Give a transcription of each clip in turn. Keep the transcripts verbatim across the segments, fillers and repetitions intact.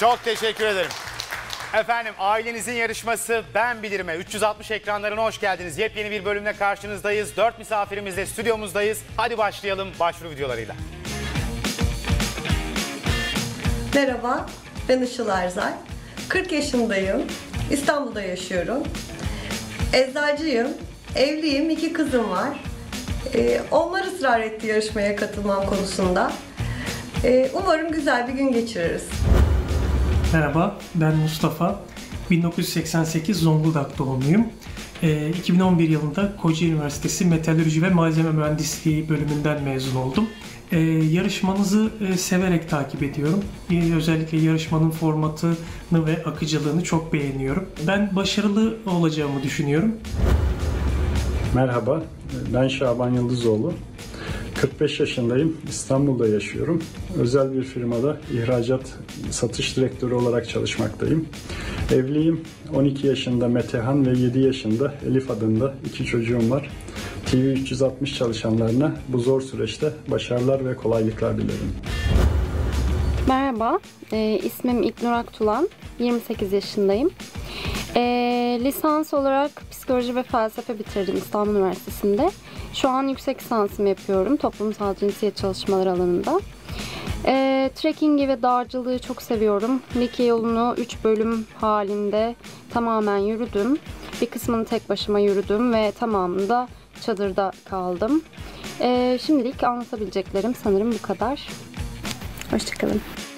Çok teşekkür ederim. Efendim, ailenizin yarışması Ben Bilir'ime üç yüz altmış ekranlarına hoş geldiniz. Yepyeni bir bölümle karşınızdayız. Dört misafirimizle stüdyomuzdayız. Hadi başlayalım başvuru videolarıyla. Merhaba, ben Işıl Erzay. kırk yaşındayım. İstanbul'da yaşıyorum. Eczacıyım. Evliyim, iki kızım var. Ee, onlar ısrar etti yarışmaya katılmam konusunda. Ee, umarım güzel bir gün geçiririz. Merhaba, ben Mustafa. bin dokuz yüz seksen sekiz Zonguldak doğumluyum. E, iki bin on bir yılında Kocaeli Üniversitesi Metalürji ve Malzeme Mühendisliği bölümünden mezun oldum. E, yarışmanızı e, severek takip ediyorum. E, özellikle yarışmanın formatını ve akıcılığını çok beğeniyorum. Ben başarılı olacağımı düşünüyorum. Merhaba, ben Şaban Yıldızoğlu. kırk beş yaşındayım, İstanbul'da yaşıyorum. Özel bir firmada ihracat satış direktörü olarak çalışmaktayım. Evliyim, on iki yaşında Metehan ve yedi yaşında Elif adında iki çocuğum var. T V üç yüz altmış çalışanlarına bu zor süreçte başarılar ve kolaylıklar dilerim. Merhaba, e, ismim İlknur Aktulan, yirmi sekiz yaşındayım. E, lisans olarak psikoloji ve felsefe bitirdim İstanbul Üniversitesi'nde. Şu an yüksek lisansımı yapıyorum toplumsal cinsiyet çalışmaları alanında. E, trekkingi ve dağcılığı çok seviyorum. Likya yolunu üç bölüm halinde tamamen yürüdüm. Bir kısmını tek başıma yürüdüm ve tamamında çadırda kaldım. E, şimdilik anlatabileceklerim sanırım bu kadar. Hoşçakalın.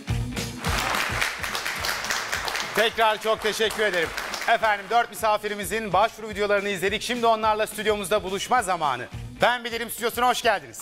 Tekrar çok teşekkür ederim. Efendim, dört misafirimizin başvuru videolarını izledik. Şimdi onlarla stüdyomuzda buluşma zamanı. Ben Bilirim stüdyosuna hoş geldiniz.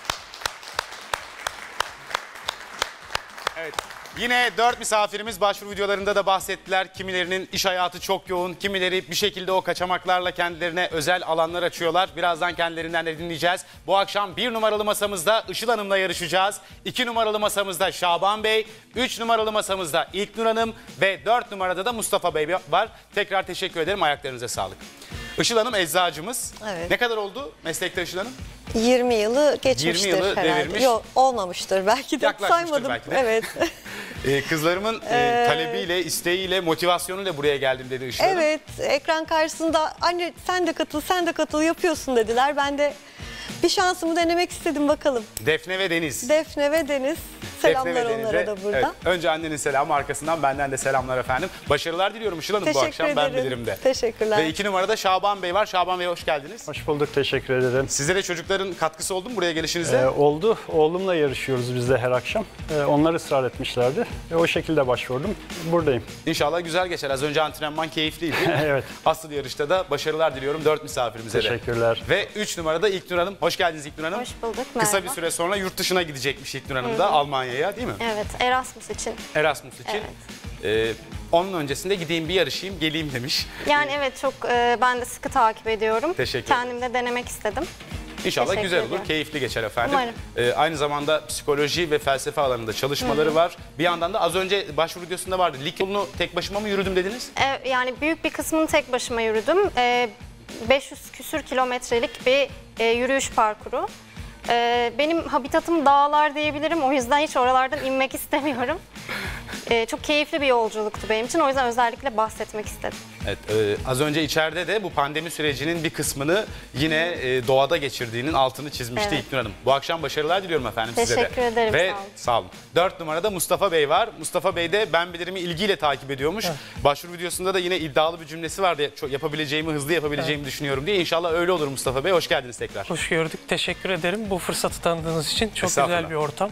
Evet. Yine dört misafirimiz başvuru videolarında da bahsettiler. Kimilerinin iş hayatı çok yoğun, kimileri bir şekilde o kaçamaklarla kendilerine özel alanlar açıyorlar. Birazdan kendilerinden de dinleyeceğiz. Bu akşam bir numaralı masamızda Işıl Hanım'la yarışacağız. iki numaralı masamızda Şaban Bey, üç numaralı masamızda İlknur Hanım ve dört numarada da Mustafa Bey var. Tekrar teşekkür ederim, ayaklarınıza sağlık. Işıl Hanım eczacımız. Evet. Ne kadar oldu meslekte Işıl Hanım? yirmi yılı geçmiştir yirmi yılı herhalde. devirmiş. Yok, olmamıştır belki de. Yaklaşmıştır Saymadım. belki de. Evet. Ee, kızlarımın e, talebiyle, isteğiyle, motivasyonuyla buraya geldim dedi Işıl Hanım. Evet, ekran karşısında anne sen de katıl, sen de katıl yapıyorsun dediler. Ben de bir şansımı denemek istedim, bakalım. Defne ve Deniz. Defne ve Deniz. Selamlar Defne ve onlara Deniz'e, da burada. evet, önce annenin selamı, arkasından benden de selamlar efendim. Başarılar diliyorum Işıl Hanım bu akşam ederim. Ben Bilirim de. Teşekkürler. Ve iki numarada Şaban Bey var. Şaban Bey hoş geldiniz. Hoş bulduk, teşekkür ederim. Size de çocukların katkısı oldu mu buraya gelişinizde? Ee, oldu, oğlumla yarışıyoruz biz de her akşam. Ee, onlar ısrar etmişlerdi. E, o şekilde başvurdum, buradayım. İnşallah güzel geçer. Az önce antrenman keyifliydi değil mi? Evet. Asıl yarışta da başarılar diliyorum dört misafirimize de. Teşekkürler. Ve üç numarada İlknur Hanım. Hoş geldiniz İlknur Hanım. Hoş bulduk, Kısa merhaba. bir süre sonra yurt dışına gidecekmiş İlknur Hanım da, Almanya'ya değil mi? Evet, Erasmus için. Erasmus için. Ee, onun öncesinde gideyim bir yarışayım, geleyim demiş. Yani evet, çok e, ben de sıkı takip ediyorum. Teşekkür Kendim de denemek istedim. İnşallah Teşekkür güzel olur, ediyorum. keyifli geçer efendim. Umarım. Ee, aynı zamanda psikoloji ve felsefe alanında çalışmaları Hı-hı. var. Bir yandan da az önce başvuru videosunda vardı. Likya yolunu tek başıma mı yürüdüm dediniz? E, yani büyük bir kısmını tek başıma yürüdüm. E, beş yüz küsür kilometrelik bir e, yürüyüş parkuru. E, benim habitatım dağlar diyebilirim. O yüzden hiç oralardan inmek istemiyorum. E, çok keyifli bir yolculuktu benim için. O yüzden özellikle bahsetmek istedim. Evet, e, az önce içeride de bu pandemi sürecinin bir kısmını yine e, doğada geçirdiğinin altını çizmişti Evet. İlknur Hanım. Bu akşam başarılar diliyorum efendim size de. Teşekkür ederim, Ve sağ olun. sağ olun. Dört numarada Mustafa Bey var. Mustafa Bey de Ben Bilirimi ilgiyle takip ediyormuş. Evet. Başvuru videosunda da yine iddialı bir cümlesi vardı. Çok yapabileceğimi, hızlı yapabileceğimi evet. düşünüyorum diye. İnşallah öyle olur Mustafa Bey. Hoş geldiniz tekrar. Hoş gördük, teşekkür ederim bu fırsatı tanıdığınız için. Çok güzel bir ortam.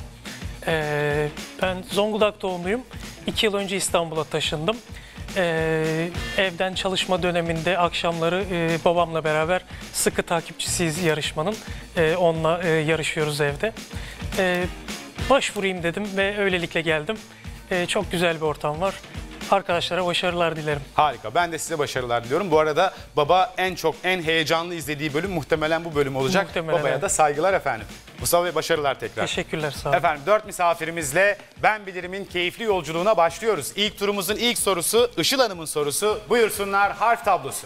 Ee, ben Zonguldak doğumluyum. İki yıl önce İstanbul'a taşındım. Ee, evden çalışma döneminde akşamları e, babamla beraber sıkı takipçisiyiz yarışmanın. Ee, onunla e, yarışıyoruz evde. Ee, başvurayım dedim ve öylelikle geldim. Ee, çok güzel bir ortam var. Arkadaşlara başarılar dilerim. Harika. Ben de size başarılar diliyorum. Bu arada baba en çok, en heyecanlı izlediği bölüm muhtemelen bu bölüm olacak. Muhtemelen. Babaya da saygılar efendim. Mustafa Bey başarılar tekrar. Teşekkürler, sağ olun. Efendim dört misafirimizle Ben Bilir'in keyifli yolculuğuna başlıyoruz. İlk turumuzun ilk sorusu Işıl Hanım'ın sorusu. Buyursunlar, harf tablosu.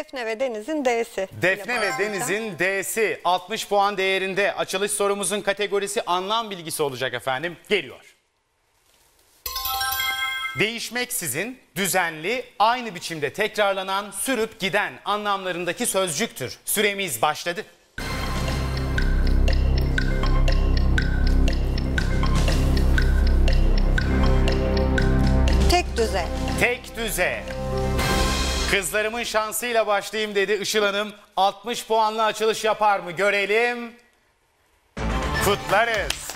Defne ve Deniz'in D'si. Defne ve Deniz'in D'si altmış puan değerinde. Açılış sorumuzun kategorisi anlam bilgisi olacak efendim. Geliyor. Değişmeksizin, düzenli, aynı biçimde tekrarlanan, sürüp giden anlamlarındaki sözcüktür. Süremiz başladı. Tek düze. Tek düze. Kızlarımın şansıyla başlayayım dedi Işıl Hanım. altmış puanla açılış yapar mı? Görelim. Kutlarız.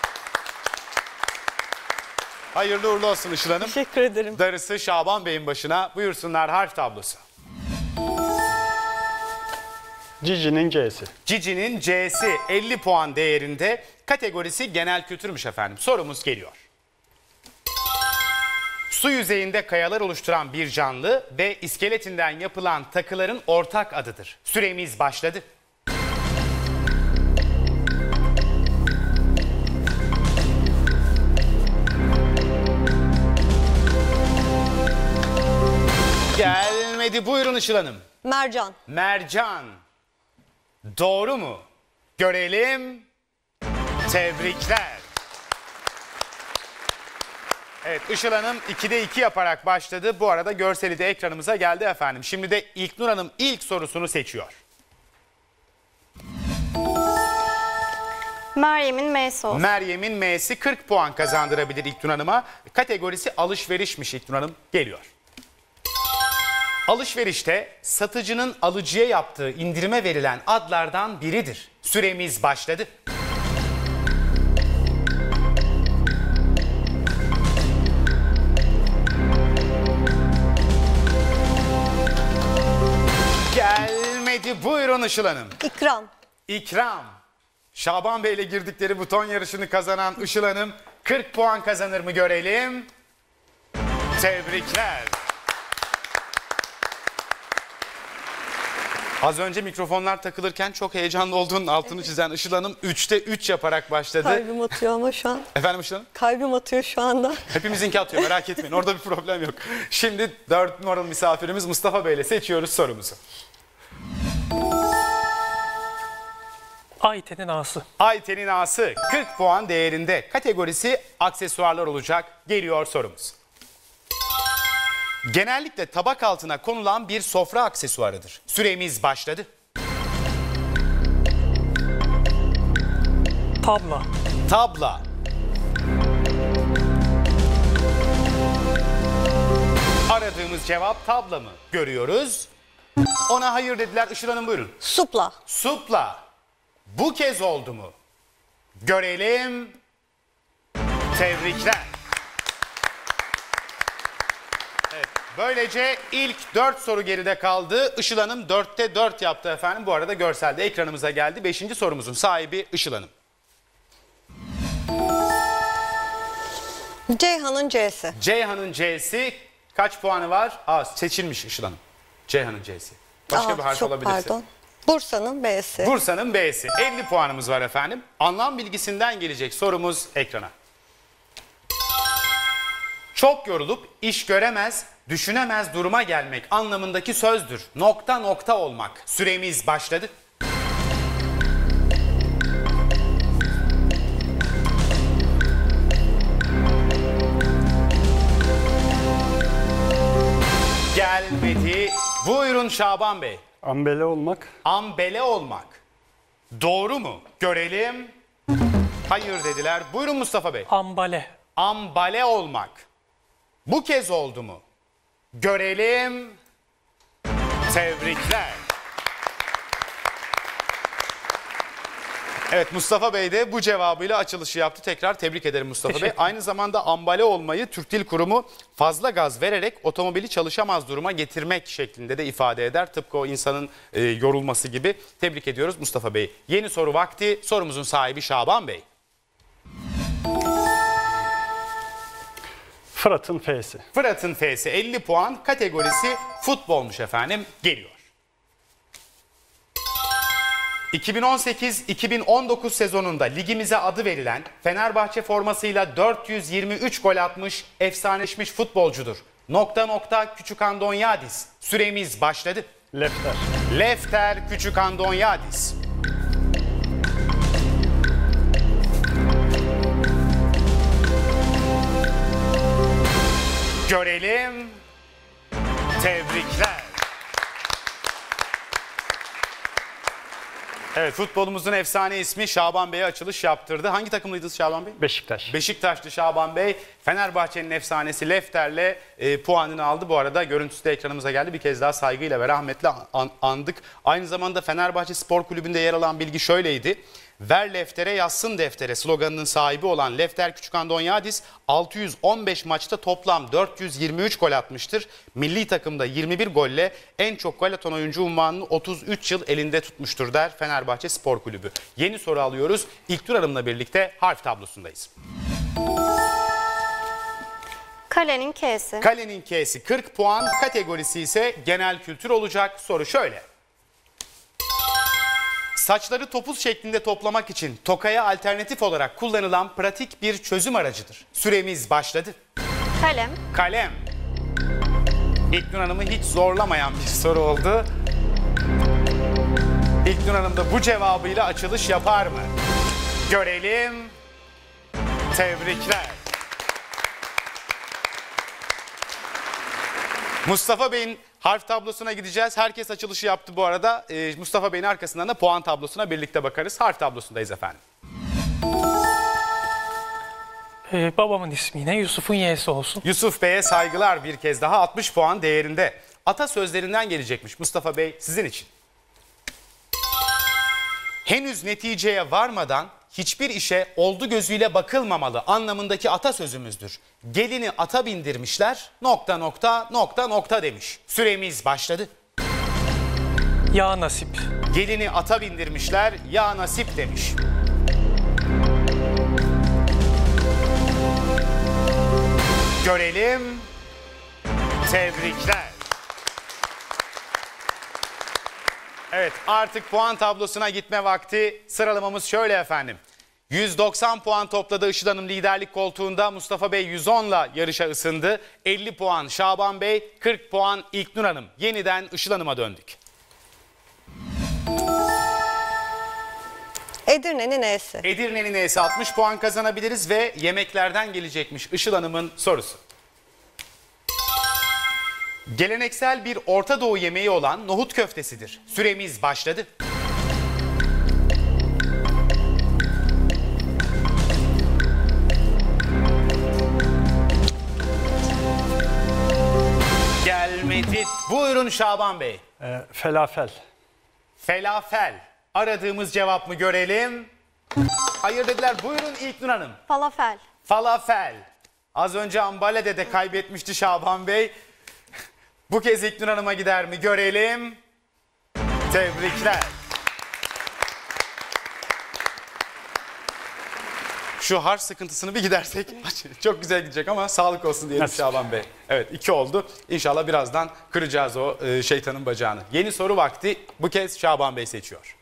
Hayırlı uğurlu olsun Işıl Hanım. Teşekkür ederim. Darısı Şaban Bey'in başına. Buyursunlar harf tablosu. Cici'nin C'si. Cici'nin C'si elli puan değerinde. Kategorisi genel kültürmüş efendim. Sorumuz geliyor. Su yüzeyinde kayalar oluşturan bir canlı ve iskeletinden yapılan takıların ortak adıdır. Süremiz başladı. Gelmedi. Buyurun Işıl Hanım. Mercan. Mercan. Doğru mu? Görelim. Tebrikler. Evet, Işıl Hanım ikide iki yaparak başladı. Bu arada görseli de ekranımıza geldi efendim. Şimdi de İlknur Hanım ilk sorusunu seçiyor. Meryem'in M'si olsun. Meryem'in M'si kırk puan kazandırabilir İlknur Hanım'a. Kategorisi alışverişmiş İlknur Hanım. Geliyor. Alışverişte satıcının alıcıya yaptığı indirime verilen adlardan biridir. Süremiz başladı. Gelmedi. Buyurun Işıl Hanım. İkram. İkram. Şaban Bey ile girdikleri buton yarışını kazanan Işıl Hanım kırk puan kazanır mı görelim. Tebrikler. Az önce mikrofonlar takılırken çok heyecanlı olduğunun altını çizen Işıl Hanım üçte üç yaparak başladı. Kalbim atıyor ama şu an. Efendim Işıl Hanım? Kalbim atıyor şu anda. Hepimizinki atıyor, merak etmeyin, orada bir problem yok. Şimdi dört numaralı misafirimiz Mustafa Bey ile seçiyoruz sorumuzu. Ayten'in A'sı. Ayten'in A'sı kırk puan değerinde. Kategorisi aksesuarlar olacak. Geliyor sorumuz. Genellikle tabak altına konulan bir sofra aksesuarıdır. Süremiz başladı. Tabla. Tabla. Aradığımız cevap tabla mı? Görüyoruz. Ona hayır dediler. Işıl Hanım buyurun. Supla. Supla. Bu kez oldu mu? Görelim. Tebrikler. Evet, böylece ilk dört soru geride kaldı. Işıl Hanım dörtte dört yaptı efendim. Bu arada görselde ekranımıza geldi. Beşinci sorumuzun sahibi Işıl Hanım. Ceyhan'ın C'si. Ceyhan'ın C'si kaç puanı var? Aa, seçilmiş Işıl Hanım. Ceyhan'ın C'si. Başka Aa, bir harf çok olabilirse. pardon. Bursa'nın B'si. Bursa'nın B'si. elli puanımız var efendim. Anlam bilgisinden gelecek sorumuz ekrana. Çok yorulup iş göremez, düşünemez duruma gelmek anlamındaki sözdür. Nokta nokta olmak. Süremiz başladı. Gelmedi. Buyurun Şaban Bey. Ambele olmak. Ambele olmak. Doğru mu? Görelim. Hayır dediler. Buyurun Mustafa Bey. Ambale. Ambale olmak. Bu kez oldu mu? Görelim. Tebrikler. Evet, Mustafa Bey de bu cevabıyla açılışı yaptı. Tekrar tebrik ederim Mustafa Bey. Aynı zamanda ambale olmayı Türk Dil Kurumu fazla gaz vererek otomobili çalışamaz duruma getirmek şeklinde de ifade eder. Tıpkı o insanın e, yorulması gibi. Tebrik ediyoruz Mustafa Bey. Yeni soru vakti. Sorumuzun sahibi Şaban Bey. Fırat'ın F'si. Fırat'ın F'si elli puan. Kategorisi futbolmuş efendim. Geliyor. iki bin on sekiz iki bin on dokuz sezonunda ligimize adı verilen Fenerbahçe formasıyla dört yüz yirmi üç gol atmış, efsaneleşmiş futbolcudur. Nokta nokta Küçük Andonyadis. Süremiz başladı. Lefter. Lefter Küçük Andonyadis. Görelim. Tebrikler. Evet, futbolumuzun efsane ismi Şaban Bey'e açılış yaptırdı. Hangi takımlıydınız Şaban Bey? Beşiktaş. Beşiktaşlı Şaban Bey, Fenerbahçe'nin efsanesi Lefter'le e, puanını aldı. Bu arada görüntüsü de ekranımıza geldi. Bir kez daha saygıyla ve rahmetle an, andık. Aynı zamanda Fenerbahçe Spor Kulübü'nde yer alan bilgi şöyleydi. Ver Lefter'e yazsın deftere sloganının sahibi olan Lefter Küçük Andonyadis altı yüz on beş maçta toplam dört yüz yirmi üç gol atmıştır. Milli takımda yirmi bir golle en çok gol atan oyuncu unvanını otuz üç yıl elinde tutmuştur der Fenerbahçe Spor Kulübü. Yeni soru alıyoruz. İlknur Hanım'la birlikte harf tablosundayız. Kalenin K'si. Kalenin K'si kırk puan, kategorisi ise genel kültür olacak. Soru şöyle. Saçları topuz şeklinde toplamak için tokaya alternatif olarak kullanılan pratik bir çözüm aracıdır. Süremiz başladı. Kalem. Kalem. İlknur Hanım'ı hiç zorlamayan bir soru oldu. İlknur Hanım da bu cevabıyla açılış yapar mı? Görelim. Tebrikler. Mustafa Bey'in harf tablosuna gideceğiz. Herkes açılışı yaptı bu arada. Ee, Mustafa Bey'in arkasından da puan tablosuna birlikte bakarız. Harf tablosundayız efendim. Ee, babamın ismi yine Yusuf'un Y'si olsun. Yusuf Bey'e saygılar bir kez daha, altmış puan değerinde. Atasözlerinden gelecekmiş Mustafa Bey sizin için. Henüz neticeye varmadan hiçbir işe oldu gözüyle bakılmamalı anlamındaki atasözümüzdür. Gelini ata bindirmişler, nokta nokta nokta nokta demiş. Süremiz başladı. Ya nasip. Gelini ata bindirmişler, ya nasip demiş. Görelim. Tebrikler. Evet, artık puan tablosuna gitme vakti. Sıralamamız şöyle efendim. yüz doksan puan topladı Işıl Hanım liderlik koltuğunda. Mustafa Bey yüz onla yarışa ısındı. elli puan Şaban Bey, kırk puan İlknur Hanım. Yeniden Işıl Hanım'a döndük. Edirne'nin E'si. Edirne'nin E'si altmış puan kazanabiliriz ve yemeklerden gelecekmiş Işıl Hanım'ın sorusu. Geleneksel bir Orta Doğu yemeği olan nohut köftesidir. Süremiz başladı. Gelmedi. Buyurun Şaban Bey. E, felafel. Felafel. Aradığımız cevap mı görelim? Hayır dediler. Buyurun İlknur Hanım. Falafel. Falafel. Az önce Ambale'de de kaybetmişti Şaban Bey. Bu kez İlknur Hanım'a gider mi görelim. Tebrikler. Şu harf sıkıntısını bir gidersek çok güzel gidecek ama sağlık olsun diyelim Nasıl? Şaban Bey. Evet, iki oldu. İnşallah birazdan kıracağız o e, şeytanın bacağını. Yeni soru vakti. Bu kez Şaban Bey seçiyor.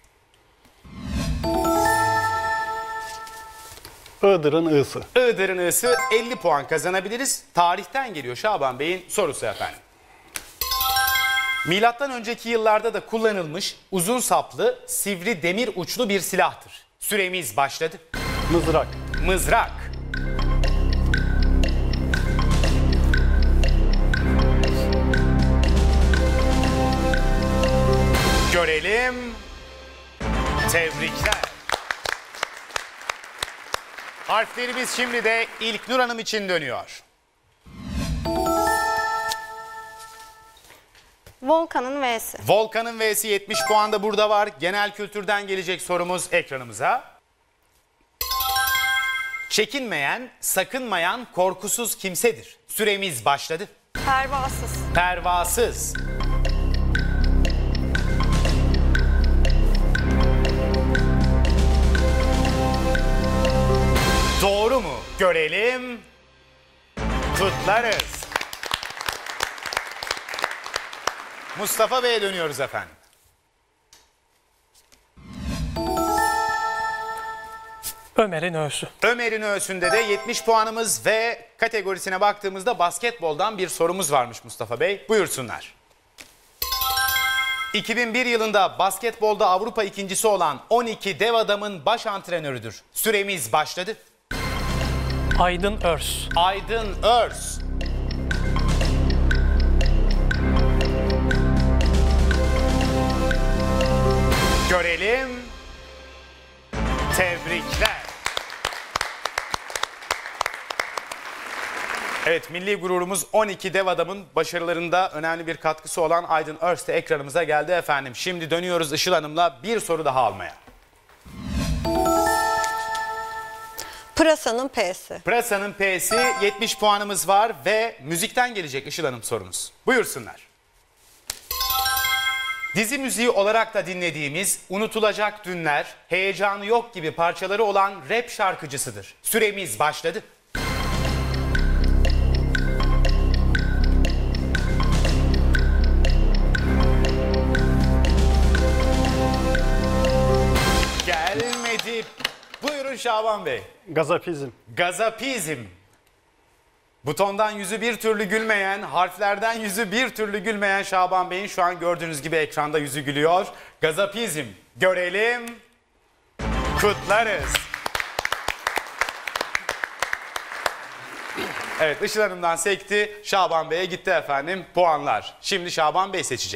Iğdır'ın I'sı. Iğdır'ın I'sı elli puan kazanabiliriz. Tarihten geliyor Şaban Bey'in sorusu efendim. Milattan önceki yıllarda da kullanılmış uzun saplı, sivri demir uçlu bir silahtır. Süremiz başladı. Mızrak. Mızrak. Görelim. Tebrikler. Harflerimiz şimdi de İlknur Hanım için dönüyor. Volkan'ın V'si. Volkan'ın V'si yetmiş puan da burada var. Genel kültürden gelecek sorumuz ekranımıza. Çekinmeyen, sakınmayan, korkusuz kimsedir. Süremiz başladı. Pervasız. Pervasız. Doğru mu? Görelim. Kutlarız. Mustafa Bey'e dönüyoruz efendim. Ömer'in Ö'sü. Ömer'in Ö'sünde de yetmiş puanımız ve kategorisine baktığımızda basketboldan bir sorumuz varmış Mustafa Bey. Buyursunlar. iki bin bir yılında basketbolda Avrupa ikincisi olan on iki dev adamın baş antrenörüdür. Süremiz başladı. Aydın Örs. Aydın Örs. Görelim. Tebrikler. Evet, milli gururumuz on iki dev adamın başarılarında önemli bir katkısı olan Aydın Örs de ekranımıza geldi efendim. Şimdi dönüyoruz Işıl Hanım'la bir soru daha almaya. Pırasa'nın P'si. Pırasa'nın P'si, yetmiş puanımız var ve müzikten gelecek Işıl Hanım sorumuz. Buyursunlar. Dizi müziği olarak da dinlediğimiz Unutulacak Dünler, Heyecanı Yok gibi parçaları olan rap şarkıcısıdır. Süremiz başladı. Gelmedi. Buyurun Şaban Bey. Gazapizm. Gazapizm. Butondan yüzü bir türlü gülmeyen, harflerden yüzü bir türlü gülmeyen Şaban Bey'in şu an gördüğünüz gibi ekranda yüzü gülüyor. Gazapizm. Görelim. Kutlarız. Evet, Işıl Hanım'dan sekti. Şaban Bey'e gitti efendim puanlar. Şimdi Şaban Bey seçecek.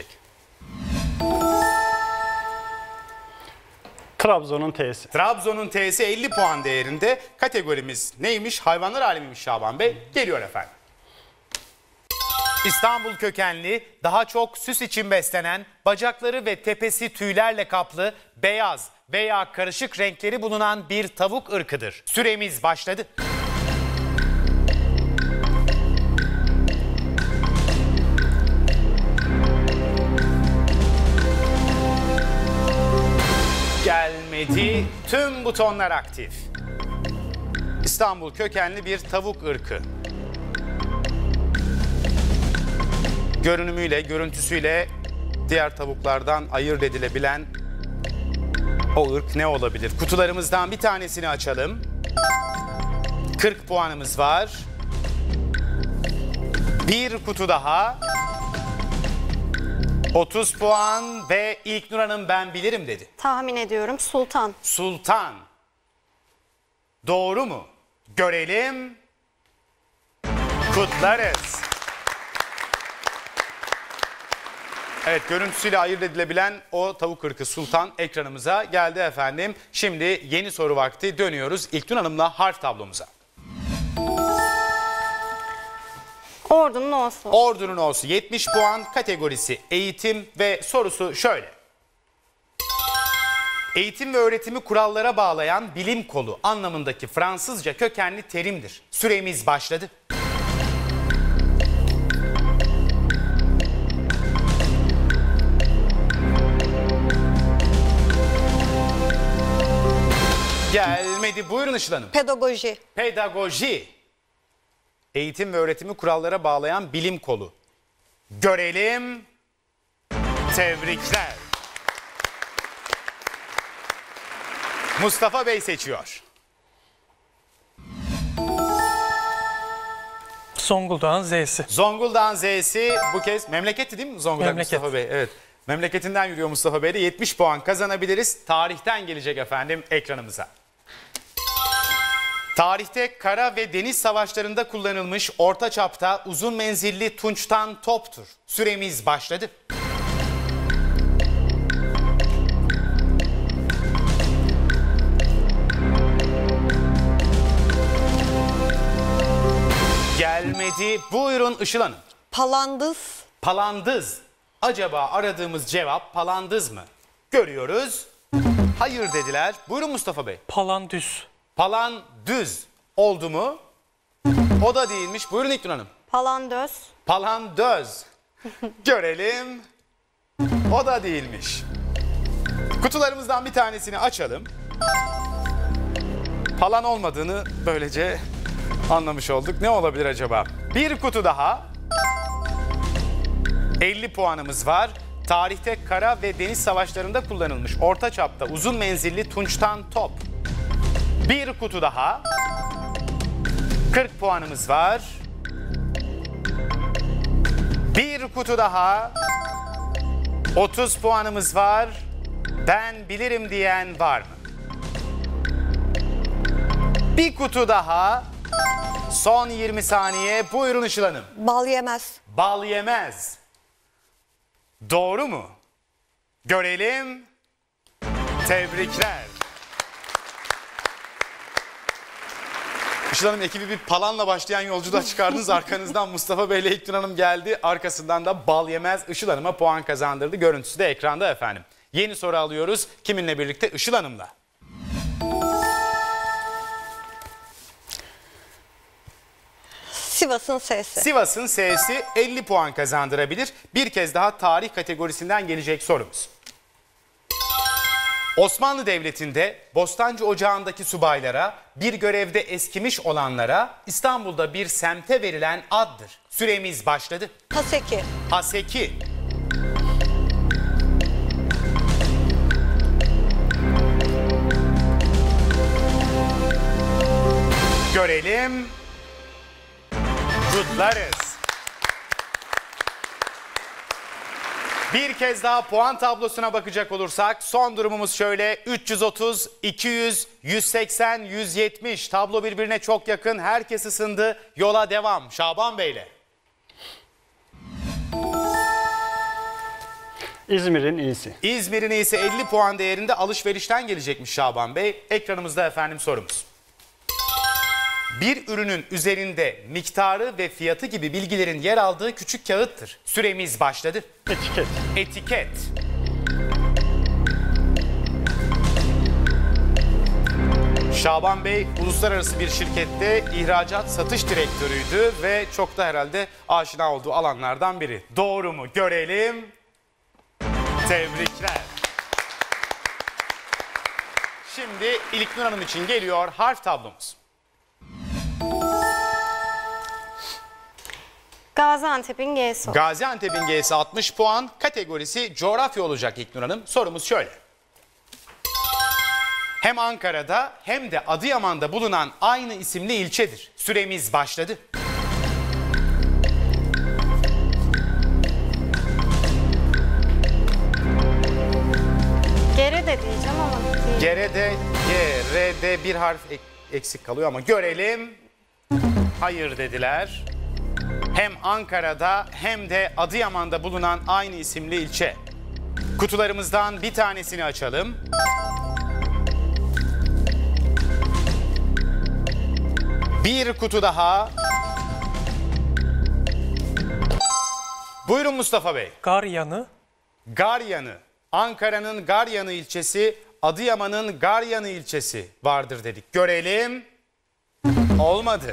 Trabzon'un T'si. Trabzon'un T'si elli puan değerinde. Kategorimiz neymiş? Hayvanlar alemiymiş Şaban Bey. Geliyor efendim. İstanbul kökenli, daha çok süs için beslenen, bacakları ve tepesi tüylerle kaplı, beyaz veya karışık renkleri bulunan bir tavuk ırkıdır. Süremiz başladı. Gelmedi. Tüm butonlar aktif. İstanbul kökenli bir tavuk ırkı. Görünümüyle, görüntüsüyle diğer tavuklardan ayırt edilebilen o ırk ne olabilir? Kutularımızdan bir tanesini açalım. kırk puanımız var. Bir kutu daha. otuz puan ve İlknur Hanım ben bilirim dedi. Tahmin ediyorum Sultan. Sultan. Doğru mu? Görelim. Kutlarız. Evet, görüntüsüyle ayırt edilebilen o tavuk ırkı Sultan ekranımıza geldi efendim. Şimdi yeni soru vakti, dönüyoruz İlknur Hanım'la harf tablomuza. Ordu'nun O'su. Ordu'nun O'su yetmiş puan, kategorisi eğitim ve sorusu şöyle. Eğitim ve öğretimi kurallara bağlayan bilim kolu anlamındaki Fransızca kökenli terimdir. Süremiz başladı. Gelmedi. Buyurun Işıl Hanım. Pedagoji. Pedagoji. Eğitim ve öğretimi kurallara bağlayan bilim kolu. Görelim. Tebrikler. Mustafa Bey seçiyor. Zonguldak'ın Z'si. Zonguldak'ın Z'si bu kez memleketti değil mi Zonguldak Memleket. Mustafa Bey? Evet. Memleketinden yürüyor Mustafa Bey'de yetmiş puan kazanabiliriz. Tarihten gelecek efendim ekranımıza. Tarihte kara ve deniz savaşlarında kullanılmış orta çapta uzun menzilli tunçtan toptur. Süremiz başladı. Gelmedi. Buyurun Işıl Hanım. Palandız. Palandız. Acaba aradığımız cevap palandız mı? Görüyoruz. Hayır dediler. Buyurun Mustafa Bey. Palandüz. Palandüz oldu mu? O da değilmiş. Buyurun İlknur Hanım. Palandöz. Palandöz. Görelim. O da değilmiş. Kutularımızdan bir tanesini açalım. Palan olmadığını böylece anlamış olduk. Ne olabilir acaba? Bir kutu daha. elli puanımız var. Tarihte kara ve deniz savaşlarında kullanılmış orta çapta uzun menzilli tunçtan top. Bir kutu daha. kırk puanımız var. Bir kutu daha. otuz puanımız var. Ben bilirim diyen var mı? Bir kutu daha. Son yirmi saniye. Buyurun Işıl Hanım. Bal yemez. Bal yemez. Doğru mu? Görelim. Tebrikler. Işıl Hanım, ekibi bir palanla başlayan yolculuğa çıkardınız. Arkanızdan Mustafa Bey ile İlknur Hanım geldi. Arkasından da bal yemez Işıl Hanım'a puan kazandırdı. Görüntüsü de ekranda efendim. Yeni soru alıyoruz. Kiminle birlikte? Işıl Hanım'la. Sivas'ın S'si. Sivas'ın S'si elli puan kazandırabilir. Bir kez daha tarih kategorisinden gelecek sorumuz. Osmanlı Devleti'nde Bostancı Ocağı'ndaki subaylara, bir görevde eskimiş olanlara İstanbul'da bir semte verilen addır. Süremiz başladı. Haseki. Haseki. Görelim. Kutlarız. Bir kez daha puan tablosuna bakacak olursak son durumumuz şöyle: üç yüz otuz, iki yüz, yüz seksen, yüz yetmiş. Tablo birbirine çok yakın. Herkes ısındı. Yola devam. Şaban Bey'le. İzmir'in iyisi. İzmir'in iyisi elli puan değerinde, alışverişten gelecekmiş Şaban Bey. Ekranımızda efendim sorumuz. Bir ürünün üzerinde miktarı ve fiyatı gibi bilgilerin yer aldığı küçük kağıttır. Süremiz başladı. Etiket. Etiket. Şaban Bey uluslararası bir şirkette ihracat satış direktörüydü ve çok da herhalde aşina olduğu alanlardan biri. Doğru mu? Görelim. Tebrikler. Şimdi İlknur Hanım için geliyor harf tablomuz. Gaziantep'in G'si. Gaziantep'in G'si altmış puan. Kategorisi coğrafya olacak İlknur Hanım. Sorumuz şöyle. Hem Ankara'da hem de Adıyaman'da bulunan aynı isimli ilçedir. Süremiz başladı. Gerede diyeceğim ama değil. Gere'de G, R'de bir harf ek- eksik kalıyor ama görelim. Hayır dediler. Hem Ankara'da hem de Adıyaman'da bulunan aynı isimli ilçe. Kutularımızdan bir tanesini açalım. Bir kutu daha. Buyurun Mustafa Bey. Garyanı. Garyanı. Ankara'nın Garyanı ilçesi, Adıyaman'ın Garyanı ilçesi vardır dedik. Görelim. Olmadı.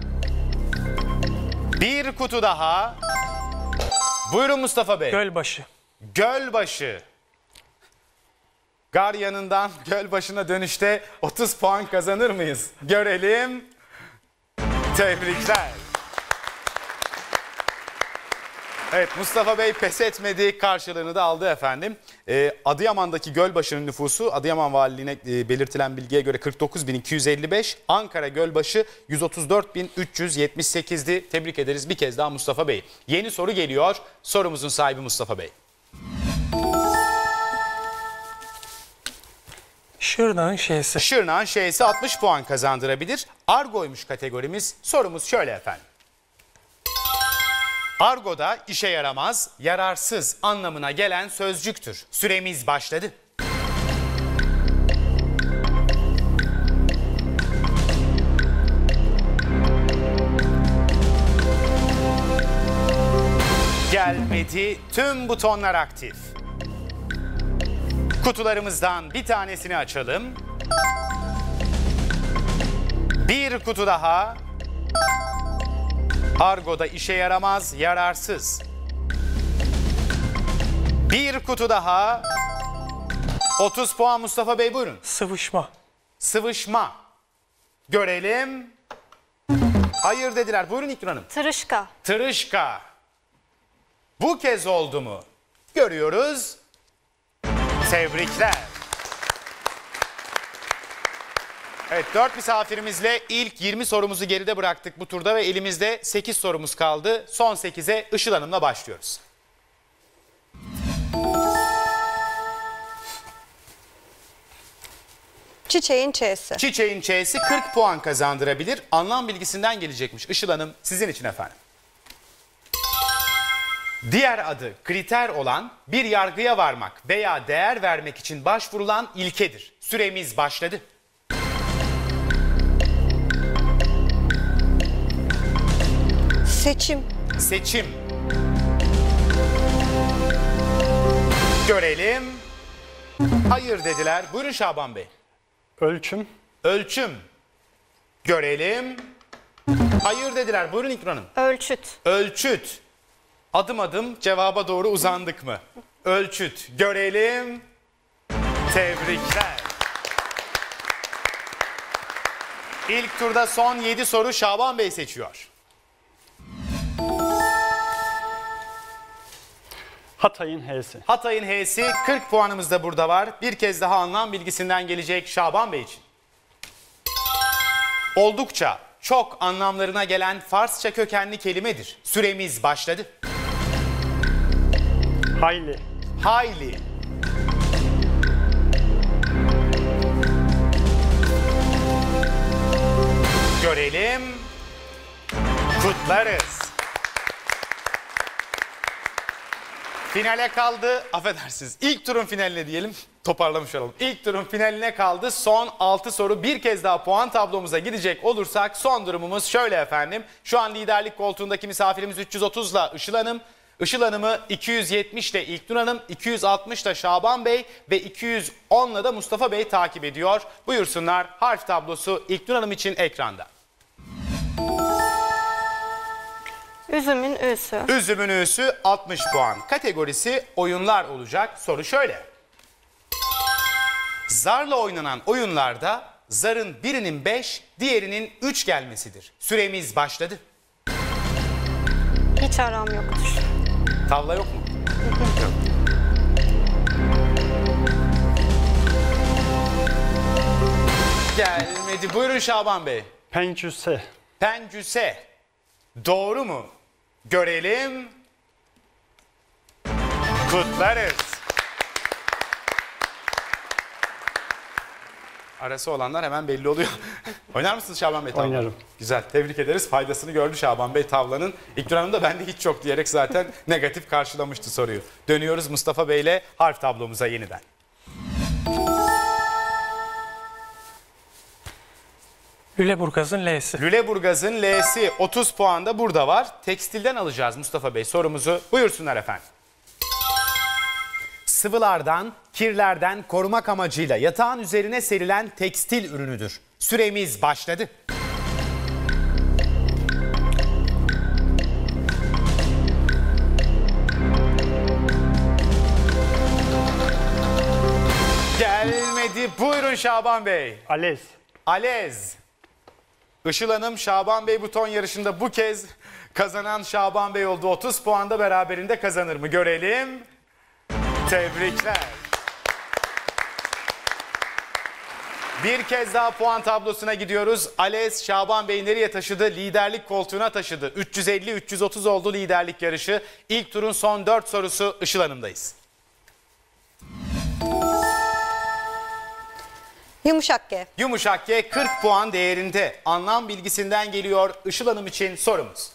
Bir kutu daha. Buyurun Mustafa Bey. Gölbaşı. Gölbaşı. Garyanı'ndan Gölbaşı'na dönüşte otuz puan kazanır mıyız? Görelim. Tebrikler. Evet, Mustafa Bey pes etmedi, karşılığını da aldı efendim. Ee, Adıyaman'daki Gölbaşı'nın nüfusu Adıyaman Valiliğine e, belirtilen bilgiye göre kırk dokuz bin iki yüz elli beş, Ankara Gölbaşı yüz otuz dört bin üç yüz yetmiş sekiz'di. Tebrik ederiz bir kez daha Mustafa Bey. Yeni soru geliyor. Sorumuzun sahibi Mustafa Bey. Şırnak'ın Ş'si. Şırnak'ın Ş'si altmış puan kazandırabilir. Argo'ymuş kategorimiz. Sorumuz şöyle efendim. Argo'da işe yaramaz, yararsız anlamına gelen sözcüktür. Süremiz başladı. Gelmedi, tüm butonlar aktif. Kutularımızdan bir tanesini açalım. Bir kutu daha. Argo'da işe yaramaz, yararsız. Bir kutu daha. otuz puan Mustafa Bey, buyurun. Sıvışma. Sıvışma. Görelim. Hayır dediler. Buyurun İlknur Hanım. Tırışka. Tırışka. Bu kez oldu mu? Görüyoruz. Tebrikler. Evet, dört misafirimizle ilk yirmi sorumuzu geride bıraktık bu turda ve elimizde sekiz sorumuz kaldı. Son sekize Işıl Hanım'la başlıyoruz. Çiçeğin Ç'si. Çiçeğin Ç'si kırk puan kazandırabilir. Anlam bilgisinden gelecekmiş. Işıl Hanım sizin için efendim. Diğer adı kriter olan bir yargıya varmak veya değer vermek için başvurulan ilkedir. Süremiz başladı. Seçim. Seçim. Görelim. Hayır dediler. Buyurun Şaban Bey. Ölçüm. Ölçüm. Görelim. Hayır dediler. Buyurun İlknur Hanım. Ölçüt. Ölçüt. Adım adım cevaba doğru uzandık mı? Ölçüt. Görelim. Tebrikler. İlk turda son yedi soru Şaban Bey seçiyor. Hatay'ın H'si. Hatay'ın H'si kırk puanımız da burada var. Bir kez daha anlam bilgisinden gelecek Şaban Bey için. Oldukça çok anlamlarına gelen Farsça kökenli kelimedir. Süremiz başladı. Hayli. Hayli. Görelim. Kutlarız. Finale kaldı. Affedersiniz. İlk turun finaline diyelim. Toparlamış olalım. İlk turun finaline kaldı. Son altı soru. Bir kez daha puan tablomuza gidecek olursak son durumumuz şöyle efendim. Şu an liderlik koltuğundaki misafirimiz üç yüz otuzla Işıl Hanım. Işıl Hanım'ı iki yüz yetmişle İlknur Hanım, iki yüz altmışla Şaban Bey ve iki yüz onla da Mustafa Bey takip ediyor. Buyursunlar, harf tablosu İlknur Hanım için ekranda. Üzümün Ü'sü. Üzümün Ü'sü altmış puan. Kategorisi oyunlar olacak. Soru şöyle. Zarla oynanan oyunlarda zarın birinin beş, diğerinin üç gelmesidir. Süremiz başladı. Hiç aram yoktur. Tavla yok mu? Yok. Gelmedi. Buyurun Şaban Bey. Pencüse. Pencüse. Doğru mu? Görelim. Kutlarız. Arası olanlar hemen belli oluyor. Oynar mısınız Şaban Bey tavla? Oynarım. Güzel, tebrik ederiz. Faydasını gördü Şaban Bey tavlanın. İlknur Hanım da bende hiç yok diyerek zaten negatif karşılamıştı soruyu. Dönüyoruz Mustafa Bey ile harf tablomuza yeniden. Lüleburgaz'ın L'si. Lüleburgaz'ın L'si otuz puanda burada var. Tekstilden alacağız Mustafa Bey sorumuzu. Buyursunlar efendim. Sıvılardan, kirlerden korumak amacıyla yatağın üzerine serilen tekstil ürünüdür. Süremiz başladı. Gelmedi. Buyurun Şaban Bey. Alez. Alez. Işıl Hanım, Şaban Bey buton yarışında bu kez kazanan Şaban Bey oldu. otuz puanda beraberinde kazanır mı? Görelim. Tebrikler. Bir kez daha puan tablosuna gidiyoruz. Alez, Şaban Bey nereye taşıdı? Liderlik koltuğuna taşıdı. üç yüz elli üç yüz otuz oldu liderlik yarışı. İlk turun son dört sorusu Işıl Hanım'dayız. Yumuşak G. Yumuşak G kırk puan değerinde. Anlam bilgisinden geliyor Işıl Hanım için sorumuz.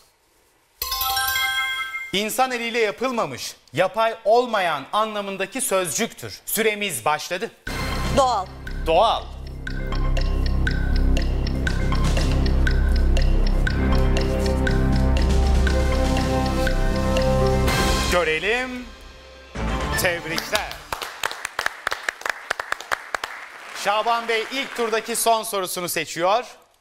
İnsan eliyle yapılmamış, yapay olmayan anlamındaki sözcüktür. Süremiz başladı. Doğal. Doğal. Görelim. Tebrikler. Şaban Bey ilk turdaki son sorusunu seçiyor.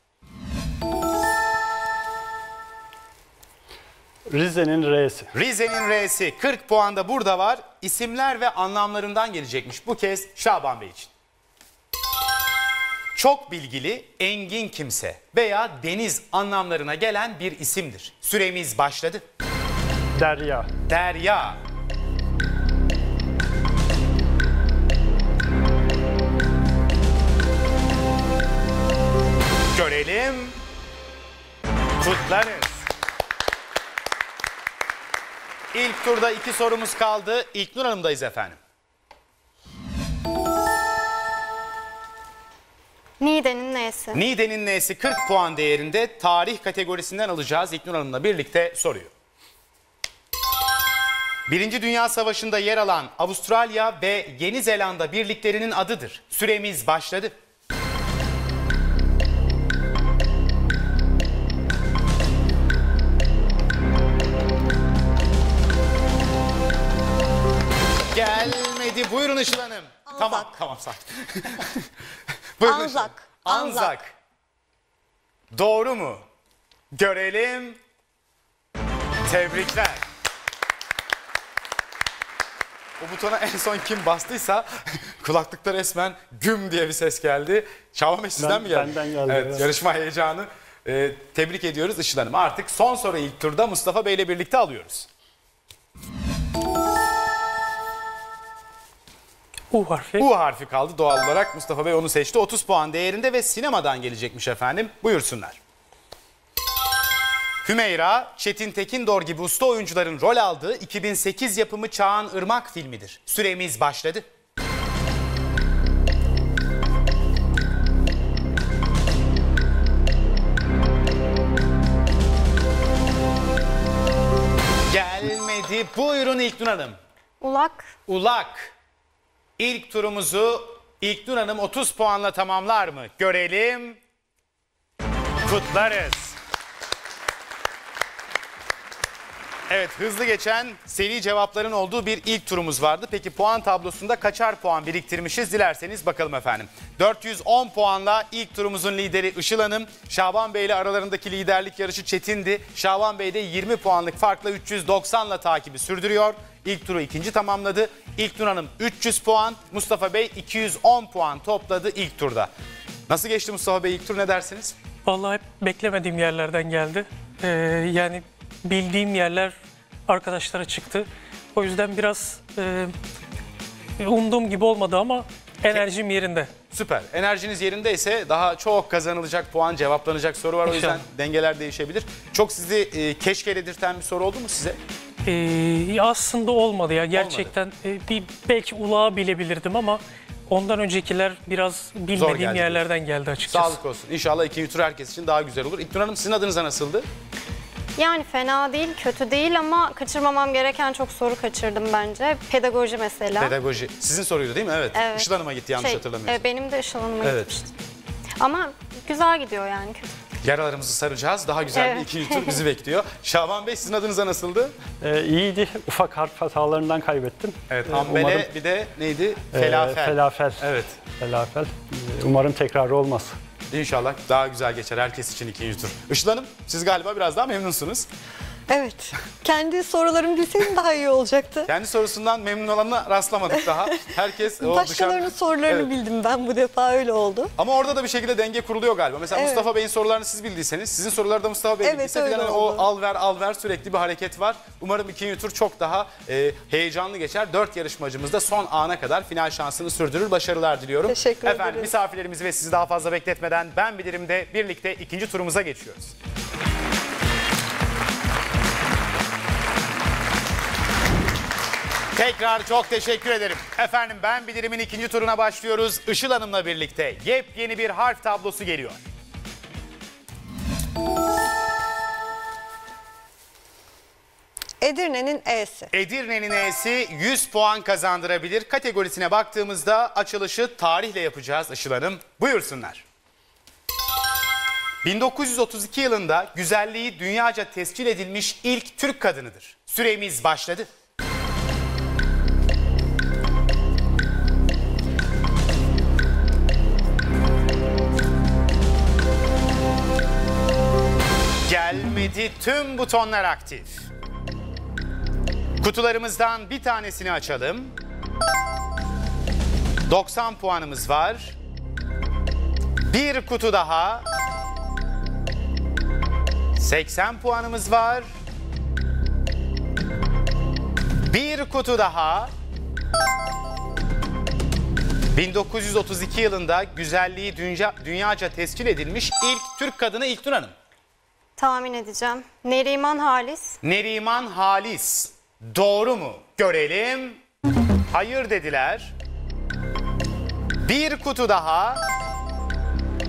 Rize'nin R'si. Rize'nin R'si kırk puanda burada var. İsimler ve anlamlarından gelecekmiş bu kez Şaban Bey için. Çok bilgili, engin kimse veya deniz anlamlarına gelen bir isimdir. Süremiz başladı. Derya. Derya. Görelim. Kutlarız. İlk turda iki sorumuz kaldı. İlknur Hanım'dayız efendim. Niğde'nin N'si. Niğde'nin N'si kırk puan değerinde, tarih kategorisinden alacağız İlknur Hanım'la birlikte soruyu. Birinci Dünya Savaşı'nda yer alan Avustralya ve Yeni Zelanda birliklerinin adıdır. Süremiz başladı. Gelmedi. Buyurun Işıl Hanım. Anzak. Tamam, tamam sağ ol. Buyurun Işıl Hanım. Anzak. Anzak. Anzak. Doğru mu? Görelim. Tebrikler. O butona en son kim bastıysa kulaklıkta resmen güm diye bir ses geldi. Şaban Bey sizden Ben- mi geldi? benden geldi, Evet, evet. yarışma heyecanı. Ee, tebrik ediyoruz Işıl Hanım. Artık son soruyu ilk turda Mustafa Bey ile birlikte alıyoruz. U harfi. U harfi kaldı doğal olarak. Mustafa Bey onu seçti. otuz puan değerinde ve sinemadan gelecekmiş efendim. Buyursunlar. Hümeyra, Çetin Tekindor gibi usta oyuncuların rol aldığı iki bin sekiz yapımı Çağan Irmak filmidir. Süremiz başladı. Gelmedi. Buyurun İlknur Hanım. Ulak. Ulak. İlk turumuzu İlknur Hanım otuz puanla tamamlar mı? Görelim. Kutlarız. Evet, hızlı geçen seri cevapların olduğu bir ilk turumuz vardı. Peki puan tablosunda kaçar puan biriktirmişiz? Dilerseniz bakalım efendim. dört yüz on puanla ilk turumuzun lideri Işıl Hanım. Şaban Bey ile aralarındaki liderlik yarışı Çetin'di. Şaban Bey de yirmi puanlık farkla üç yüz doksanla takibi sürdürüyor. İlk turu ikinci tamamladı. İlknur Hanım üç yüz puan, Mustafa Bey iki yüz on puan topladı ilk turda. Nasıl geçti Mustafa Bey ilk tur, ne dersiniz? Vallahi hep beklemediğim yerlerden geldi. Ee, yani bildiğim yerler arkadaşlara çıktı. O yüzden biraz e, umduğum gibi olmadı ama enerjim yerinde. Süper. Enerjiniz yerindeyse daha çok kazanılacak puan, cevaplanacak soru var. O yüzden İnşallah. dengeler değişebilir. Çok sizi e, keşke dedirten bir soru oldu mu size? Ee, aslında olmadı ya gerçekten. E, bir belki ulağı bilebilirdim ama ondan öncekiler biraz bilmediğim geldi yerlerden geldi açıkçası. Sağlık olsun. İnşallah ikinci tur herkes için daha güzel olur. İlknur Hanım, sizin adınıza nasıldı? Yani fena değil, kötü değil ama kaçırmamam gereken çok soru kaçırdım bence. Pedagoji mesela. Pedagoji. Sizin soruydu değil mi? Evet. Evet. Işıl Hanım'a gitti yanlış Şey, hatırlamıyorsam. e, benim de Işıl Hanım'a Evet. gitmişti. Ama güzel gidiyor yani, kötü. Yaralarımızı saracağız. Daha güzel bir Evet. ikinci tur bizi bekliyor. Şaban Bey, sizin adınıza nasıldı? Ee, iyiydi. Ufak harf hatalarından kaybettim. Evet. Ee, Ambele, umarım, bir de neydi? e, Felafel. felafel. Evet. Felafel. Ee, Umarım tekrarı olmaz. İnşallah daha güzel geçer herkes için ikinci tur. Işıl Hanım, siz galiba biraz daha memnunsunuz. Evet. Kendi sorularımı bilseydim daha iyi olacaktı. Kendi sorusundan memnun olanına rastlamadık daha. Herkes o Başkalarının dışarı... sorularını Evet. bildim ben, bu defa öyle oldu. Ama orada da bir şekilde denge kuruluyor galiba. Mesela Evet. Mustafa Bey'in sorularını siz bildiyseniz, sizin soruları da Mustafa Bey Evet, bildiyse öyle filan, hani oldu. o al ver al ver sürekli bir hareket var. Umarım ikinci tur çok daha e, heyecanlı geçer. Dört yarışmacımız da son ana kadar final şansını sürdürür. Başarılar diliyorum. Teşekkür Efendim, ederiz. misafirlerimizi ve sizi daha fazla bekletmeden Ben Bilirim'de birlikte ikinci turumuza geçiyoruz. Tekrar çok teşekkür ederim. Efendim, Ben Bilirim'in ikinci turuna başlıyoruz. Işıl Hanım'la birlikte yepyeni bir harf tablosu geliyor. Edirne'nin E'si. Edirne'nin E'si yüz puan kazandırabilir. Kategorisine baktığımızda açılışı tarihle yapacağız Işıl Hanım. Buyursunlar. bin dokuz yüz otuz iki yılında güzelliği dünyaca tescil edilmiş ilk Türk kadınıdır. Süremiz başladı. Gelmedi, tüm butonlar aktif. Kutularımızdan bir tanesini açalım. doksan puanımız var. Bir kutu daha. seksen puanımız var. Bir kutu daha. bin dokuz yüz otuz iki yılında güzelliği dünya, dünyaca tescil edilmiş ilk Türk kadını İlknur Hanım. Tahmin edeceğim. Neriman Halis. Neriman Halis. Doğru mu? Görelim. Hayır dediler. Bir kutu daha.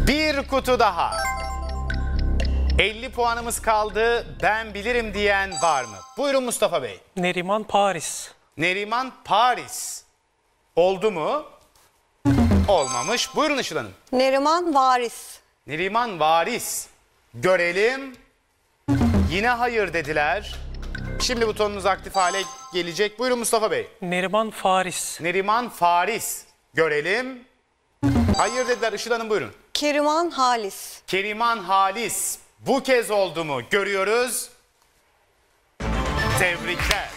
Bir kutu daha. elli puanımız kaldı. Ben bilirim diyen var mı? Buyurun Mustafa Bey. Neriman Paris. Neriman Paris. Oldu mu? Olmamış. Buyurun Işıl Hanım. Neriman Varis. Neriman Varis. Görelim. Yine hayır dediler. Şimdi butonunuz aktif hale gelecek. Buyurun Mustafa Bey. Neriman Faris. Neriman Faris. Görelim. Hayır dediler. Işıl Hanım buyurun. Keriman Halis. Keriman Halis. Bu kez oldu mu? Görüyoruz. Tebrikler.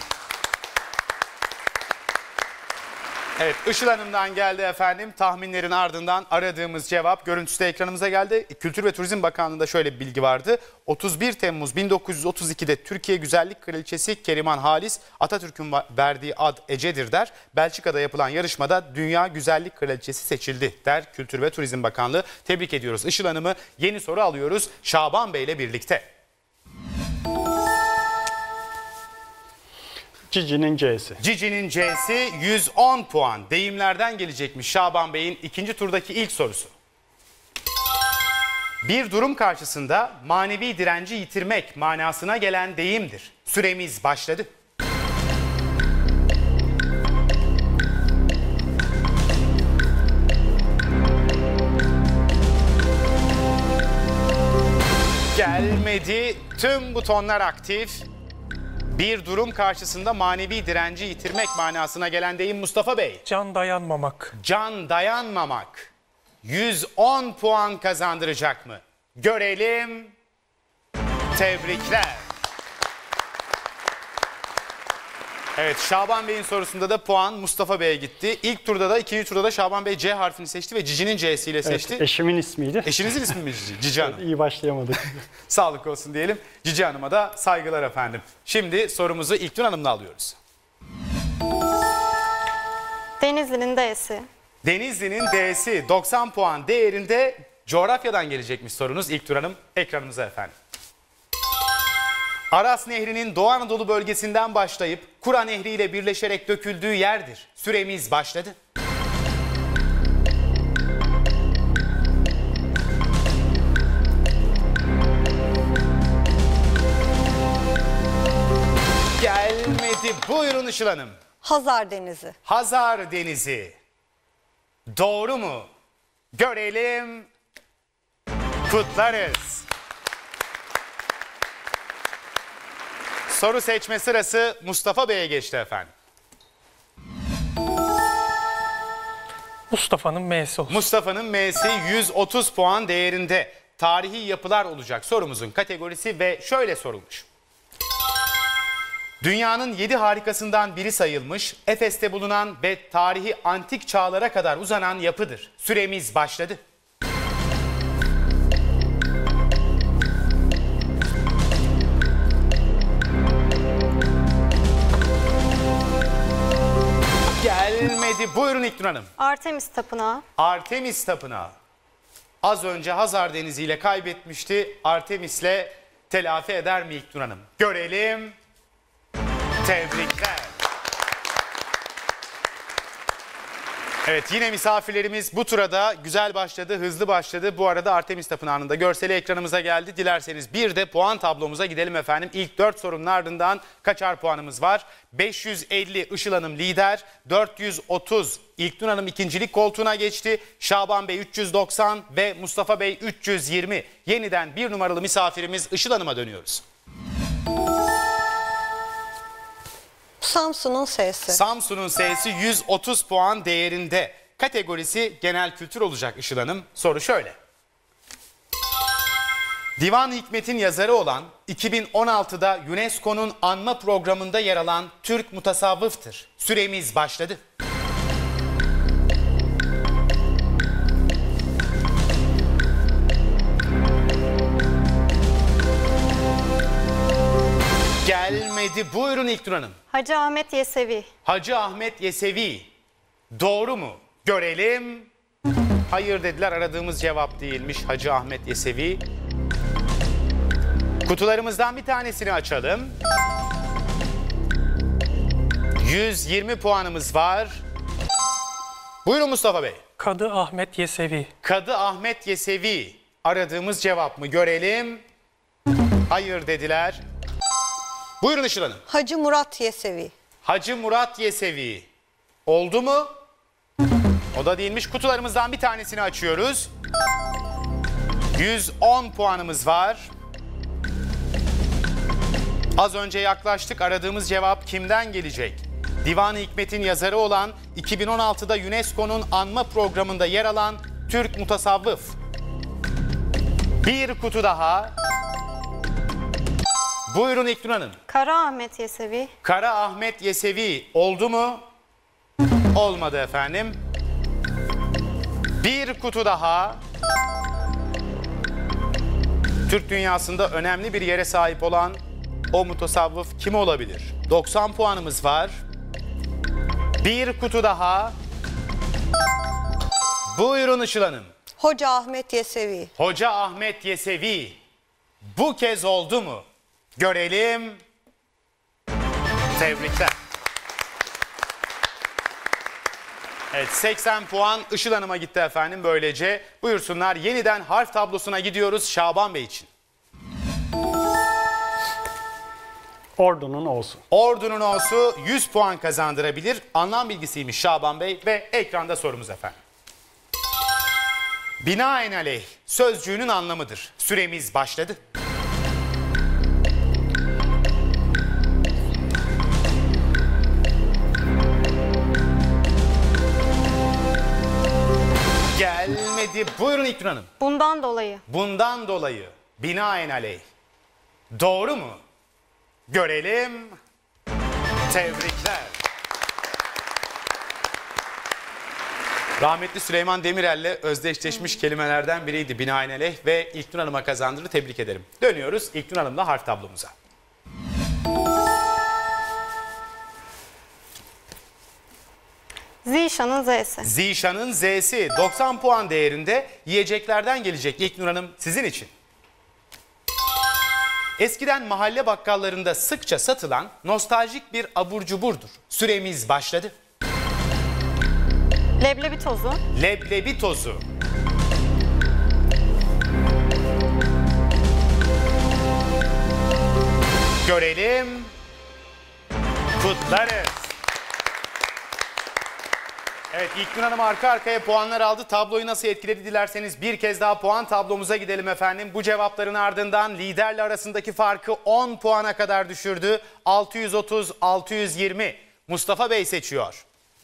Evet, Işıl Hanım'dan geldi efendim. Tahminlerin ardından aradığımız cevap görüntüsü de ekranımıza geldi. Kültür ve Turizm Bakanlığı'nda şöyle bir bilgi vardı. otuz bir Temmuz bin dokuz yüz otuz iki'de Türkiye Güzellik Kraliçesi Keriman Halis, Atatürk'ün verdiği ad Ece'dir der. Belçika'da yapılan yarışmada Dünya Güzellik Kraliçesi seçildi der Kültür ve Turizm Bakanlığı. Tebrik ediyoruz Işıl Hanım'ı. Yeni soru alıyoruz Şaban Bey ile birlikte. Cici'nin C'si. Cici'nin C'si yüz on puan. Deyimlerden gelecekmiş Şaban Bey'in ikinci turdaki ilk sorusu. Bir durum karşısında manevi direnci yitirmek manasına gelen deyimdir. Süremiz başladı. Gelmedi. Tüm butonlar aktif. Bir durum karşısında manevi direnci yitirmek manasına gelen deyim Mustafa Bey. Can dayanmamak. Can dayanmamak. yüz on puan kazandıracak mı? Görelim. Tebrikler. Evet, Şaban Bey'in sorusunda da puan Mustafa Bey'e gitti. İlk turda da ikinci turda da Şaban Bey C harfini seçti ve Cici'nin C'siyle seçti. Evet, eşimin ismiydi. Eşinizin ismi mi Cici? Cici Hanım. İyi başlayamadık. Sağlık olsun diyelim. Cici Hanım'a da saygılar efendim. Şimdi sorumuzu İlknur Hanım'la alıyoruz. Denizli'nin D'si. Denizli'nin D'si doksan puan değerinde. Coğrafyadan gelecekmiş sorunuz İlknur Hanım. Ekranımıza efendim. Aras Nehri'nin Doğu Anadolu bölgesinden başlayıp Kura Nehri ile birleşerek döküldüğü yerdir. Süremiz başladı. Gelmedi. Buyurun Işıl Hanım. Hazar Denizi. Hazar Denizi. Doğru mu? Görelim. Kutlarız. Soru seçme sırası Mustafa Bey'e geçti efendim. Mustafa'nın M'si olsun. Mustafa'nın M'si yüz otuz puan değerinde. Tarihi yapılar olacak sorumuzun kategorisi ve şöyle sorulmuş. Dünyanın yedi harikasından biri sayılmış, Efes'te bulunan ve tarihi antik çağlara kadar uzanan yapıdır. Süremiz başladı. Gelmedi. Buyurun İlknur Hanım. Artemis Tapınağı. Artemis Tapınağı. Az önce Hazar Denizi ile kaybetmişti. Artemis'le telafi eder mi İlknur Hanım? Görelim. Tebrikler. Evet, yine misafirlerimiz bu tura da güzel başladı, hızlı başladı. Bu arada Artemis Tapınağı'nın da görseli ekranımıza geldi. Dilerseniz bir de puan tablomuza gidelim efendim. İlk dört sorunun ardından kaçar puanımız var? beş yüz elli Işıl Hanım lider, dört yüz otuz İlknur Hanım ikincilik koltuğuna geçti. Şaban Bey üç yüz doksan ve Mustafa Bey üç yüz yirmi. Yeniden bir numaralı misafirimiz Işıl Hanım'a dönüyoruz. Samsun'un S'si. Samsun'un S'si yüz otuz puan değerinde. Kategorisi genel kültür olacak Işıl Hanım. Soru şöyle. Divan-ı Hikmet'in yazarı olan iki bin on altıda UNESCO'nun anma programında yer alan Türk mutasavvıftır. Süremiz başladı. Gelmedi. Buyurun İlknur Hanım. Hacı Ahmet Yesevi. Hacı Ahmet Yesevi. Doğru mu? Görelim. Hayır dediler, aradığımız cevap değilmiş Hacı Ahmet Yesevi. Kutularımızdan bir tanesini açalım. yüz yirmi puanımız var. Buyurun Mustafa Bey. Kadı Ahmet Yesevi. Kadı Ahmet Yesevi. Aradığımız cevap mı? Görelim. Hayır dediler. Buyurun Işıl Hanım. Hacı Murat Yesevi. Hacı Murat Yesevi. Oldu mu? O da değilmiş. Kutularımızdan bir tanesini açıyoruz. yüz on puanımız var. Az önce yaklaştık. Aradığımız cevap kimden gelecek? Divan-ı Hikmet'in yazarı olan, iki bin on altıda UNESCO'nun anma programında yer alan Türk mutasavvıf. Bir kutu daha. Buyurun İlknur Hanım. Kara Ahmet Yesevi. Kara Ahmet Yesevi oldu mu? Olmadı efendim. Bir kutu daha. Türk dünyasında önemli bir yere sahip olan o mutasavvıf kim olabilir? doksan puanımız var. Bir kutu daha. Buyurun Işıl Hanım. Hoca Ahmet Yesevi. Hoca Ahmet Yesevi. Bu kez oldu mu? Görelim. Tebrikler. Evet, seksen puan Işıl Hanım'a gitti efendim böylece. Buyursunlar, yeniden harf tablosuna gidiyoruz Şaban Bey için. Ordunun O'su. Ordunun O'su yüz puan kazandırabilir. Anlam bilgisiymiş Şaban Bey ve ekranda sorumuz efendim. Binaenaleyh sözcüğünün anlamıdır. Süremiz başladı. Gelmedi. Buyurun İlknur Hanım. Bundan dolayı. Bundan dolayı binaenaleyh. Doğru mu? Görelim. Tebrikler. Rahmetli Süleyman Demirel'le özdeşleşmiş kelimelerden biriydi binaenaleyh ve İlknur Hanım'a kazandırdı. Tebrik ederim. Dönüyoruz İlknur Hanım'la harf tablomuza. Zişan'ın Z'si. Zişan'ın Z'si doksan puan değerinde yiyeceklerden gelecek İlknur Hanım sizin için. Eskiden mahalle bakkallarında sıkça satılan nostaljik bir abur cuburdur. Süremiz başladı. Leblebi tozu. Leblebi tozu. Görelim. Kutlarız. Evet, İlknur Hanım arka arkaya puanlar aldı. Tabloyu nasıl etkiledi dilerseniz bir kez daha puan tablomuza gidelim efendim. Bu cevapların ardından liderle arasındaki farkı on puana kadar düşürdü. altı yüz otuz altı yüz yirmi. Mustafa Bey seçiyor.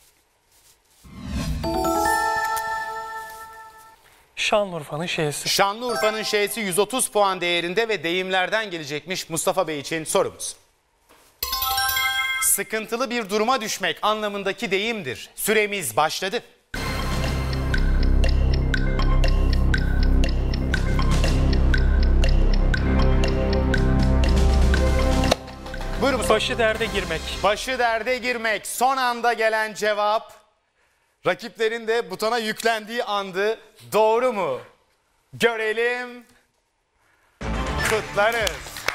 Şanlıurfa'nın şeysi. Şanlıurfa'nın şeysi yüz otuz puan değerinde ve deyimlerden gelecekmiş Mustafa Bey için sorumuz. Sıkıntılı bir duruma düşmek anlamındaki deyimdir. Süremiz başladı. Buyurun Mustafa. Başı derde girmek. Başı derde girmek. Son anda gelen cevap. Rakiplerin de butona yüklendiği andı. Doğru mu? Görelim. Kutlarız.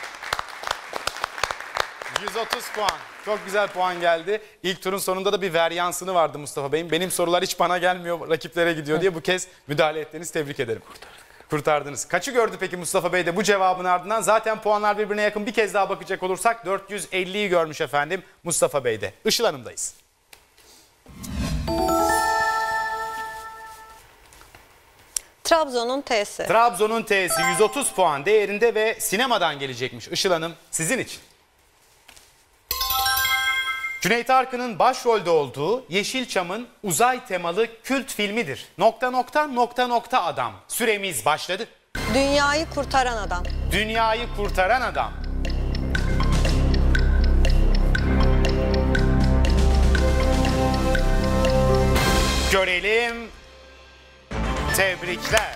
yüz otuz puan. Çok güzel puan geldi. İlk turun sonunda da bir veryansını vardı Mustafa Bey'in. Benim sorular hiç bana gelmiyor, rakiplere gidiyor diye bu kez müdahale ettiğiniz tebrik ederim. Kurtardık. Kurtardınız. Kaçı gördü peki Mustafa Bey de bu cevabın ardından? Zaten puanlar birbirine yakın. Bir kez daha bakacak olursak dört yüz elliyi görmüş efendim Mustafa Bey'de. Işıl Hanım'dayız. Trabzon'un T'si. Trabzon'un T'si yüz otuz puan değerinde ve sinemadan gelecekmiş Işıl Hanım sizin için. Cüneyt Arkın'ın başrolde olduğu Yeşilçam'ın uzay temalı kült filmidir. Nokta nokta nokta nokta adam. Süremiz başladı. Dünyayı kurtaran adam. Dünyayı kurtaran adam. Görelim. Tebrikler.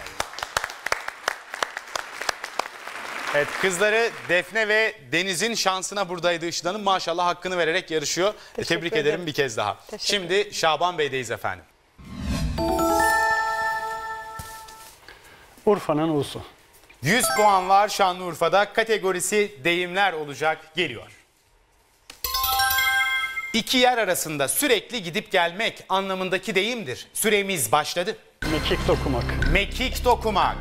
Evet, kızları Defne ve Deniz'in şansına buradaydı Işıl Hanım. Maşallah hakkını vererek yarışıyor. Teşekkür Tebrik ederim. ederim bir kez daha. Teşekkür Şimdi Şaban Bey'deyiz efendim. Urfa'nın U'su. yüz puan var Şanlıurfa'da. Kategorisi deyimler olacak. Geliyor. İki yer arasında sürekli gidip gelmek anlamındaki deyimdir. Süremiz başladı. Mekik dokumak. Mekik dokumak.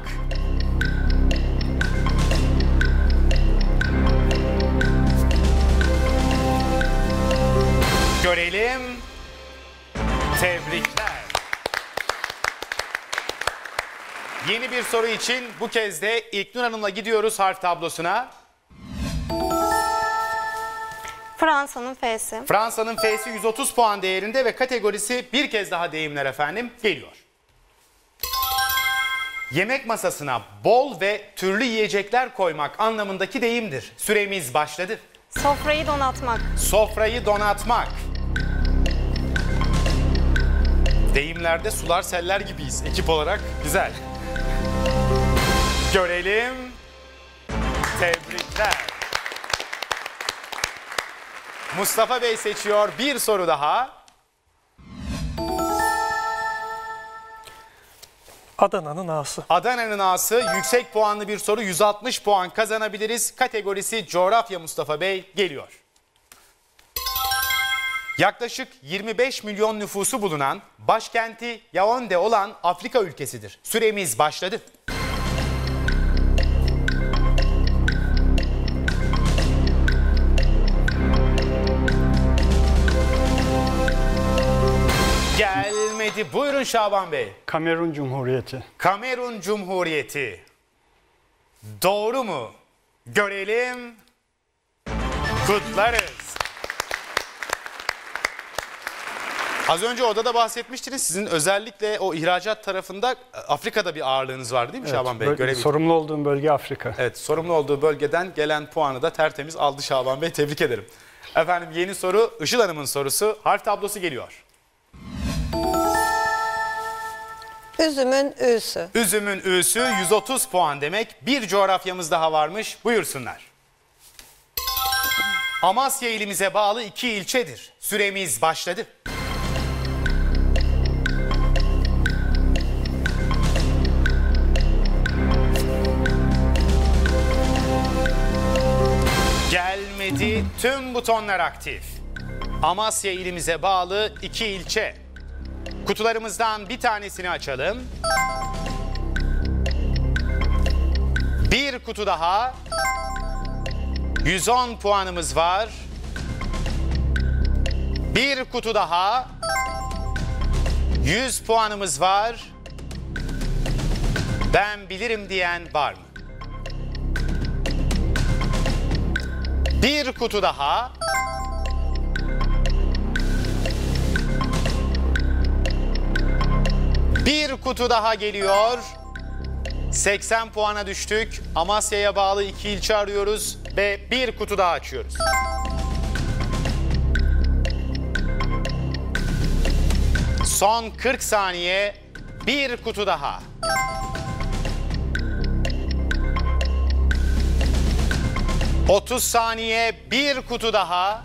Görelim. Tebrikler. Yeni bir soru için bu kez de İlknur Hanım'la gidiyoruz harf tablosuna. Fransa'nın F'si. Fransa'nın F'si yüz otuz puan değerinde ve kategorisi bir kez daha deyimler efendim geliyor. Yemek masasına bol ve türlü yiyecekler koymak anlamındaki deyimdir. Süremiz başladı. Sofrayı donatmak. Sofrayı donatmak. Deyimlerde sular seller gibiyiz ekip olarak. Güzel. Görelim. Tebrikler. Mustafa Bey seçiyor. Bir soru daha. Adana'nın A'sı. Adana'nın A'sı yüksek puanlı bir soru. yüz altmış puan kazanabiliriz. Kategorisi coğrafya Mustafa Bey geliyor. Yaklaşık yirmi beş milyon nüfusu bulunan, başkenti Yaounde olan Afrika ülkesidir. Süremiz başladı. Gelmedi. Buyurun Şaban Bey. Kamerun Cumhuriyeti. Kamerun Cumhuriyeti. Doğru mu? Görelim. Kutlarız. Az önce odada bahsetmiştiniz. Sizin özellikle o ihracat tarafında Afrika'da bir ağırlığınız var değil mi Evet, Şaban Bey? böl- Görebildim. sorumlu olduğum bölge Afrika. Evet, sorumlu olduğu bölgeden gelen puanı da tertemiz aldı Şaban Bey. Tebrik ederim. Efendim yeni soru Işıl Hanım'ın sorusu. Harf tablosu geliyor. Üzümün Ü'sü. Üzümün Ü'sü yüz otuz puan demek. Bir coğrafyamız daha varmış. Buyursunlar. Amasya ilimize bağlı iki ilçedir. Süremiz başladı. Gelmedi. Tüm butonlar aktif. Amasya ilimize bağlı iki ilçe. Kutularımızdan bir tanesini açalım. Bir kutu daha. yüz on puanımız var. Bir kutu daha. yüz puanımız var. Ben bilirim diyen var mı? Bir kutu daha. Bir kutu daha geliyor. seksen puana düştük. Amasya'ya bağlı iki ilçe arıyoruz ve bir kutu daha açıyoruz. Son kırk saniye. Bir kutu daha. otuz saniye. Bir kutu daha.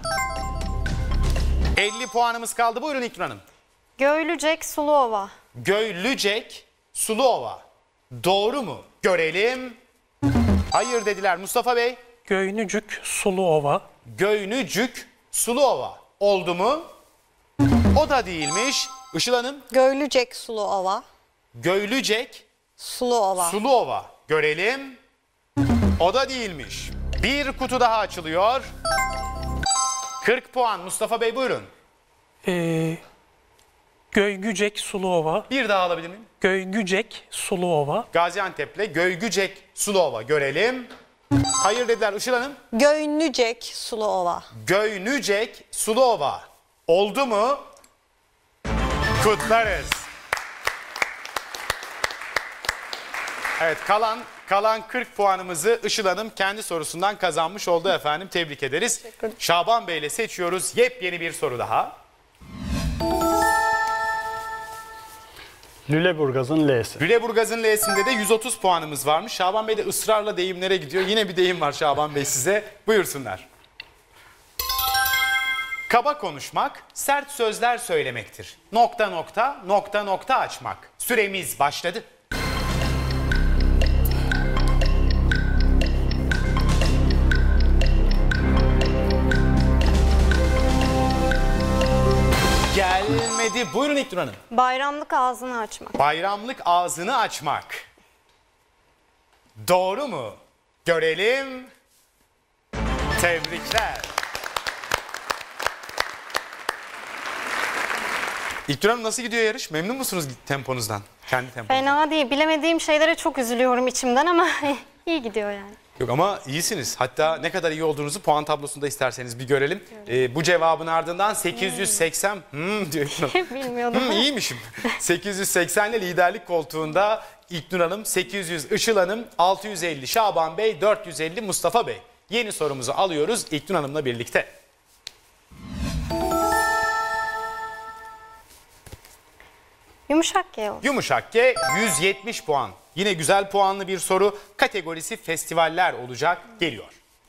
elli puanımız kaldı. Buyurun İlknur Hanım. Göylücek, Suluova. Göylücek, Suluova. Doğru mu? Görelim. Hayır dediler Mustafa Bey. Göynücük, Suluova. Göynücük, Suluova. Oldu mu? O da değilmiş. Işıl Hanım. Göylücek, Suluova. Göylücek, Suluova. Suluova. Görelim. O da değilmiş. Bir kutu daha açılıyor. kırk puan. Mustafa Bey buyurun. Ee, Göygücek, Suluova. Bir daha alabilir miyim? Göygücek, Suluova. Gaziantep'le Göygücek, Suluova. Görelim. Hayır dediler Işıl Hanım. Göynücek, Suluova. Göynücek, Suluova. Oldu mu? Kutlarız. Evet kalan kalan kırk puanımızı Işıl Hanım kendi sorusundan kazanmış oldu efendim. Tebrik ederiz. Şaban Bey ile seçiyoruz. Yepyeni bir soru daha. Lüleburgaz'ın L'si. Lüleburgaz'ın L'sinde de yüz otuz puanımız varmış. Şaban Bey de ısrarla deyimlere gidiyor. Yine bir deyim var Şaban Bey size. Buyursunlar. Kaba konuşmak, sert sözler söylemektir. Nokta nokta, nokta nokta açmak. Süremiz başladı. Gelmedi. Buyurun İlknur Hanım. Bayramlık ağzını açmak. Bayramlık ağzını açmak. Doğru mu? Görelim. Tebrikler. İlknur Hanım nasıl gidiyor yarış? Memnun musunuz temponuzdan? Kendi temponuzdan. Fena değil. Bilemediğim şeylere çok üzülüyorum içimden ama iyi gidiyor yani. Yok ama iyisiniz. Hatta ne kadar iyi olduğunuzu puan tablosunda isterseniz bir görelim. Ee, bu cevabın ardından sekiz yüz seksen hmm, diyor İlknur Hanım. Bilmiyordum. Hmm, iyiymişim. sekiz yüz seksen ile liderlik koltuğunda İlknur Hanım, sekiz yüz Işıl Hanım, altı yüz elli Şaban Bey, dört yüz elli Mustafa Bey. Yeni sorumuzu alıyoruz İlknur Hanım'la birlikte. Yumuşak G olsun. Yumuşak G yüz yetmiş puan. Yine güzel puanlı bir soru. Kategorisi festivaller olacak. Geliyor.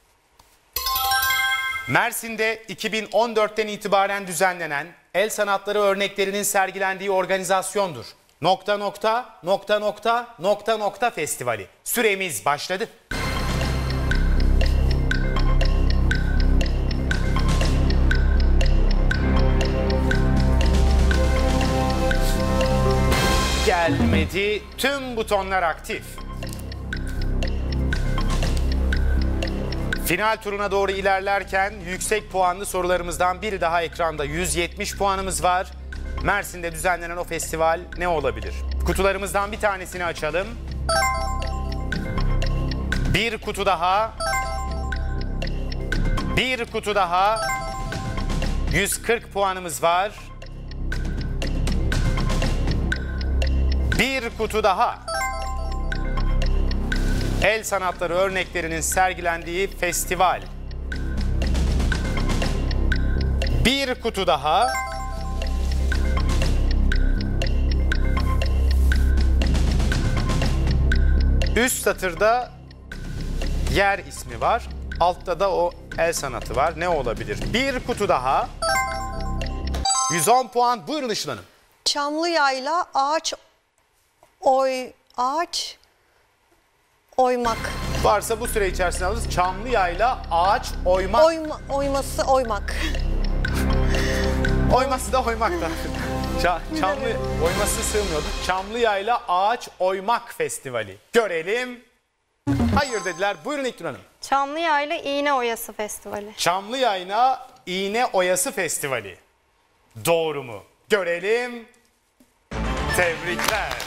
Mersin'de iki bin on dörtten itibaren düzenlenen el sanatları örneklerinin sergilendiği organizasyondur. Nokta nokta nokta nokta nokta nokta festivali. Süremiz başladı. Gelmedi. Tüm butonlar aktif. Final turuna doğru ilerlerken yüksek puanlı sorularımızdan biri daha ekranda. yüz yetmiş puanımız var. Mersin'de düzenlenen o festival ne olabilir? Kutularımızdan bir tanesini açalım. Bir kutu daha. Bir kutu daha. yüz kırk puanımız var. Bir kutu daha. El sanatları örneklerinin sergilendiği festival. Bir kutu daha. Üst satırda yer ismi var. Altta da o el sanatı var. Ne olabilir? Bir kutu daha. yüz on puan. Buyurun Işıl Hanım. Çamlıyayla ağaç oy ağaç oymak. Varsa bu süre içerisinde alırız. Çamlıyayla ağaç oymak. Oyma, oyması oymak. Oyması da oymak da. Ça- Çamlı oyması sığmıyordu. Çamlıyayla ağaç oymak festivali. Görelim. Hayır dediler. Buyurun İlknur Hanım. Çamlıyayla İğne Oyası Festivali. Çamlıyayla İğne Oyası Festivali. Doğru mu? Görelim. Tebrikler.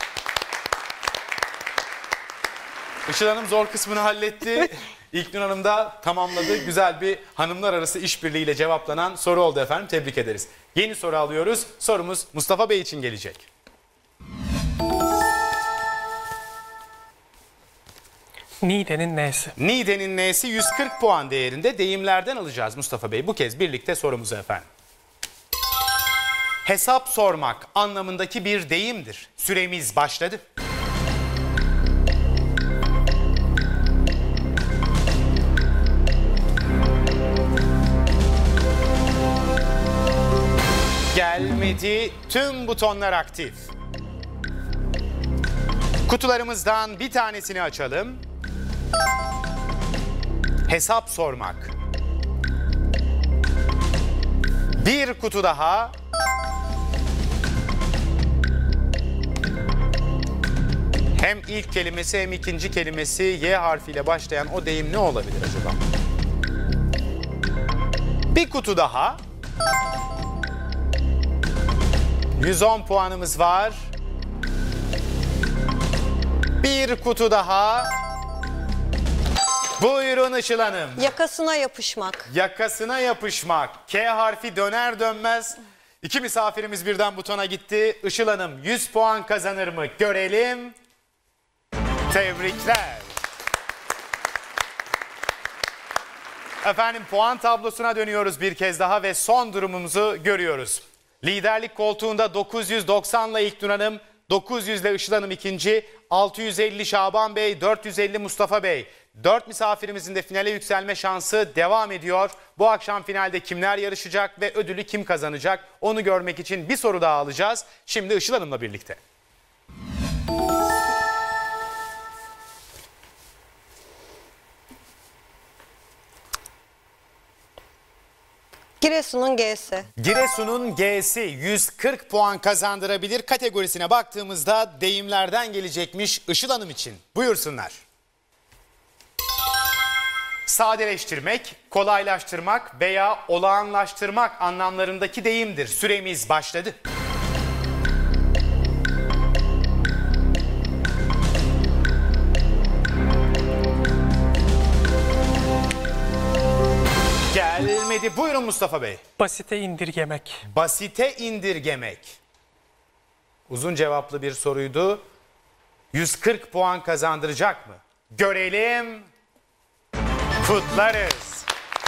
Işıl Hanım zor kısmını halletti. İlknur Hanım da tamamladı. Güzel bir hanımlar arası işbirliğiyle cevaplanan soru oldu efendim. Tebrik ederiz. Yeni soru alıyoruz. Sorumuz Mustafa Bey için gelecek. Niğde'nin nesi? Niğde'nin N'si yüz kırk puan değerinde, deyimlerden alacağız Mustafa Bey. Bu kez birlikte sorumuzu efendim. Hesap sormak anlamındaki bir deyimdir. Süremiz başladı. Gelmedi. Tüm butonlar aktif. Kutularımızdan bir tanesini açalım. Hesap sormak. Bir kutu daha. Hem ilk kelimesi hem ikinci kelimesi Y harfiyle başlayan o deyim ne olabilir acaba? Bir kutu daha. yüz on puanımız var. Bir kutu daha. Buyurun Işıl Hanım. Yakasına yapışmak. Yakasına yapışmak. K harfi döner dönmez. İki misafirimiz birden butona gitti. Işıl Hanım yüz puan kazanır mı? Görelim. Tebrikler. Efendim puan tablosuna dönüyoruz bir kez daha ve son durumumuzu görüyoruz. Liderlik koltuğunda dokuz yüz doksanla İlknur Hanım, dokuz yüzle Işıl Hanım ikinci, altı yüz elli Şaban Bey, dört yüz elli Mustafa Bey. Dört misafirimizin de finale yükselme şansı devam ediyor. Bu akşam finalde kimler yarışacak ve ödülü kim kazanacak? Onu görmek için bir soru daha alacağız. Şimdi Işıl Hanım'la birlikte. Giresun Giresun'un G'si. Giresun'un G'si yüz kırk puan kazandırabilir kategorisine baktığımızda deyimlerden gelecekmiş Işıl Hanım için. Buyursunlar. Sadeleştirmek, kolaylaştırmak veya olağanlaştırmak anlamlarındaki deyimdir. Süremiz başladı. Gelmedi. Buyurun Mustafa Bey. Basite indirgemek. Basite indirgemek. Uzun cevaplı bir soruydu. yüz kırk puan kazandıracak mı? Görelim. Kutlarız.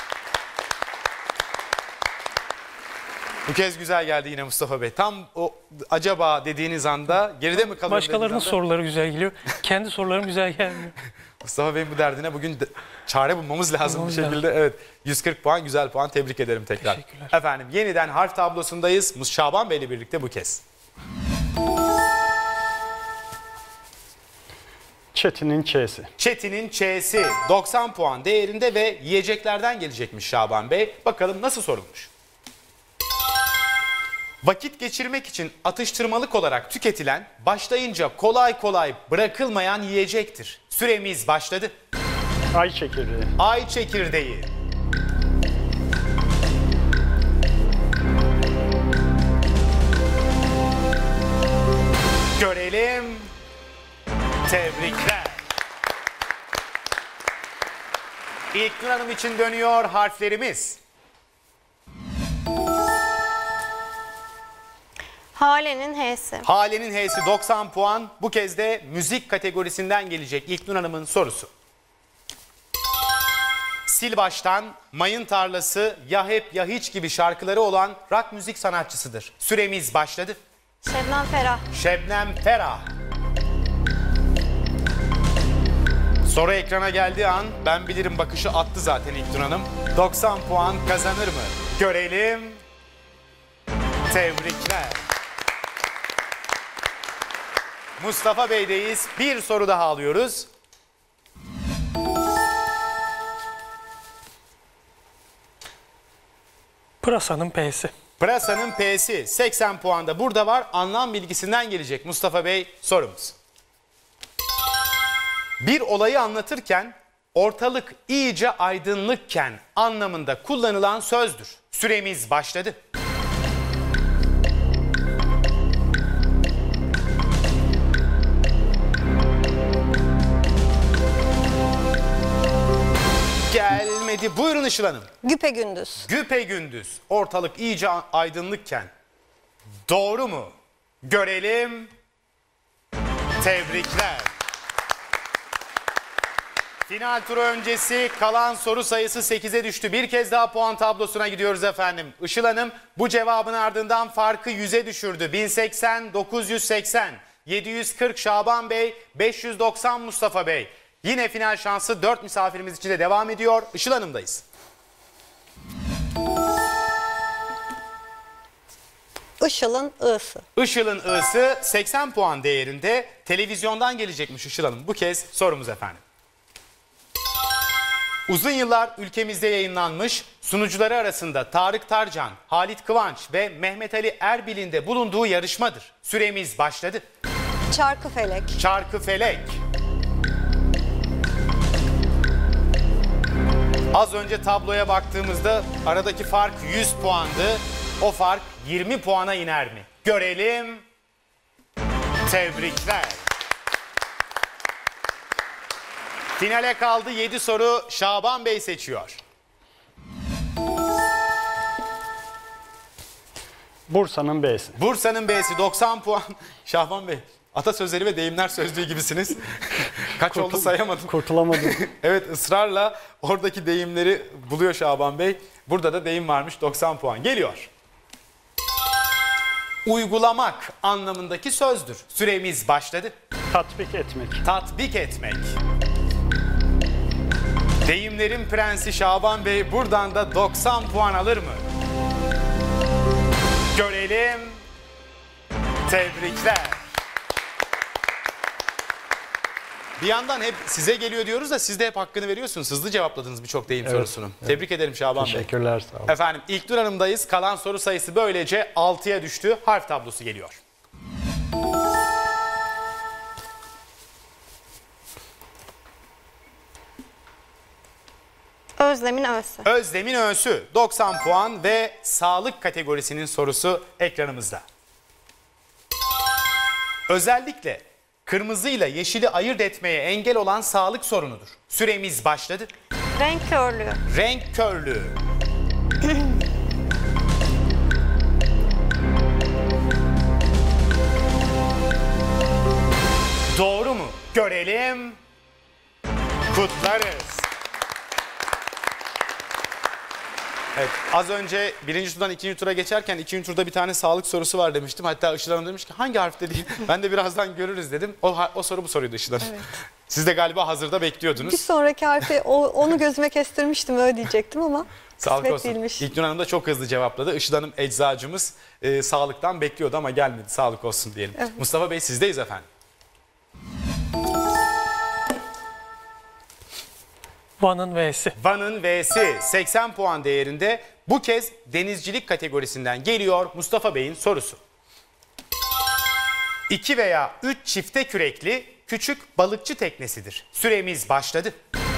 Bu kez güzel geldi yine Mustafa Bey. Tam o acaba dediğiniz anda geride mi kalıyor? Başkalarının soruları güzel geliyor. Kendi sorularım güzel gelmiyor. Mustafa Bey'in bu derdine bugün de çare bulmamız lazım Bulmamız bir şekilde. lazım. Evet. yüz kırk puan, güzel puan. Tebrik ederim tekrar. Teşekkürler. Efendim yeniden harf tablosundayız. Şaban Bey ile birlikte bu kez. Çetin'in Ç'si. Çetin'in Ç'si doksan puan değerinde ve yiyeceklerden gelecekmiş Şaban Bey. Bakalım nasıl sorulmuş? Vakit geçirmek için atıştırmalık olarak tüketilen, başlayınca kolay kolay bırakılmayan yiyecektir. Süremiz başladı. Ay çekirdeği. Ay çekirdeği. Görelim. Tebrikler. İlknur Hanım için dönüyor harflerimiz. Hale'nin H'si. Hale'nin H'si doksan puan. Bu kez de müzik kategorisinden gelecek İlknur Hanım'ın sorusu. Sil baştan, Mayın Tarlası, Ya Hep Ya Hiç gibi şarkıları olan rock müzik sanatçısıdır. Süremiz başladı. Şebnem Ferah. Şebnem Ferah. Soru ekrana geldiği an ben bilirim bakışı attı zaten İlknur Hanım. doksan puan kazanır mı? Görelim. Tebrikler. Mustafa Bey'deyiz. Bir soru daha alıyoruz. Pırasanın P'si. Pırasa'nın P'si seksen puanda burada var. Anlam bilgisinden gelecek Mustafa Bey sorumuz. Bir olayı anlatırken ortalık iyice aydınlıkken anlamında kullanılan sözdür. Süremiz başladı. Gelmedi. Buyurun Işıl Hanım. Güpegündüz. Güpegündüz. Ortalık iyice aydınlıkken. Doğru mu? Görelim. Tebrikler. Final turu öncesi kalan soru sayısı sekize düştü. Bir kez daha puan tablosuna gidiyoruz efendim. Işıl Hanım bu cevabın ardından farkı yüze düşürdü. bin seksen, dokuz yüz seksen, yedi yüz kırk Şaban Bey, beş yüz doksan Mustafa Bey. Yine final şansı dört misafirimiz için de devam ediyor. Işıl Hanım'dayız. Işıl'ın I'sı. Işıl'ın I'sı seksen puan değerinde. Televizyondan gelecekmiş Işıl Hanım. Bu kez sorumuz efendim. Uzun yıllar ülkemizde yayınlanmış, sunucuları arasında Tarık Tarcan, Halit Kıvanç ve Mehmet Ali Erbil'in de bulunduğu yarışmadır. Süremiz başladı. Çarkıfelek. Çarkıfelek. Az önce tabloya baktığımızda aradaki fark yüz puandı. O fark yirmi puana iner mi? Görelim. Tebrikler. Finale kaldı yedi soru. Şaban Bey seçiyor. Bursa'nın B'si. Bursa'nın B'si doksan puan. Şaban Bey, atasözleri ve deyimler sözlüğü gibisiniz. Kaç oldu sayamadım. Kurtulamadım. Evet, ısrarla oradaki deyimleri buluyor Şaban Bey. Burada da deyim varmış, doksan puan. Geliyor. Uygulamak anlamındaki sözdür. Süremiz başladı. Tatbik etmek. Tatbik etmek. Deyimlerin prensi Şaban Bey buradan da doksan puan alır mı? Görelim. Tebrikler. Bir yandan hep size geliyor diyoruz da siz de hep hakkını veriyorsunuz. Hızlı cevapladınız birçok deyim Evet, sorusunu. evet. Tebrik ederim Şaban Bey. Teşekkürler, sağ olun. Efendim İlknur Hanım'dayız. Kalan soru sayısı böylece altıya düştü. Harf tablosu geliyor. Özlem'in Ö'sü. Özlem'in Ö'sü doksan puan ve sağlık kategorisinin sorusu ekranımızda. Özellikle kırmızıyla yeşili ayırt etmeye engel olan sağlık sorunudur. Süremiz başladı. Renk körlüğü. Renk körlüğü. Doğru mu? Görelim. Kutlarız. Evet, az önce birinci turdan ikinci tura geçerken ikinci turda bir tane sağlık sorusu var demiştim. Hatta Işıl Hanım demiş ki hangi harfte değil. Ben de birazdan görürüz dedim. O, o soru bu soruydu Işıl Hanım. Evet. Siz de galiba hazırda bekliyordunuz. Bir sonraki harfi o, onu gözüme kestirmiştim öyle diyecektim ama Sağlık kısmet olsun. değilmiş. İlknur Hanım da çok hızlı cevapladı. Işıl Hanım eczacımız e, sağlıktan bekliyordu ama gelmedi. Sağlık olsun diyelim. Evet. Mustafa Bey sizdeyiz efendim. Van'ın V'si. Van'ın V'si seksen puan değerinde. Bu kez denizcilik kategorisinden geliyor Mustafa Bey'in sorusu. İki veya üç çifte kürekli küçük balıkçı teknesidir. Süremiz başladı.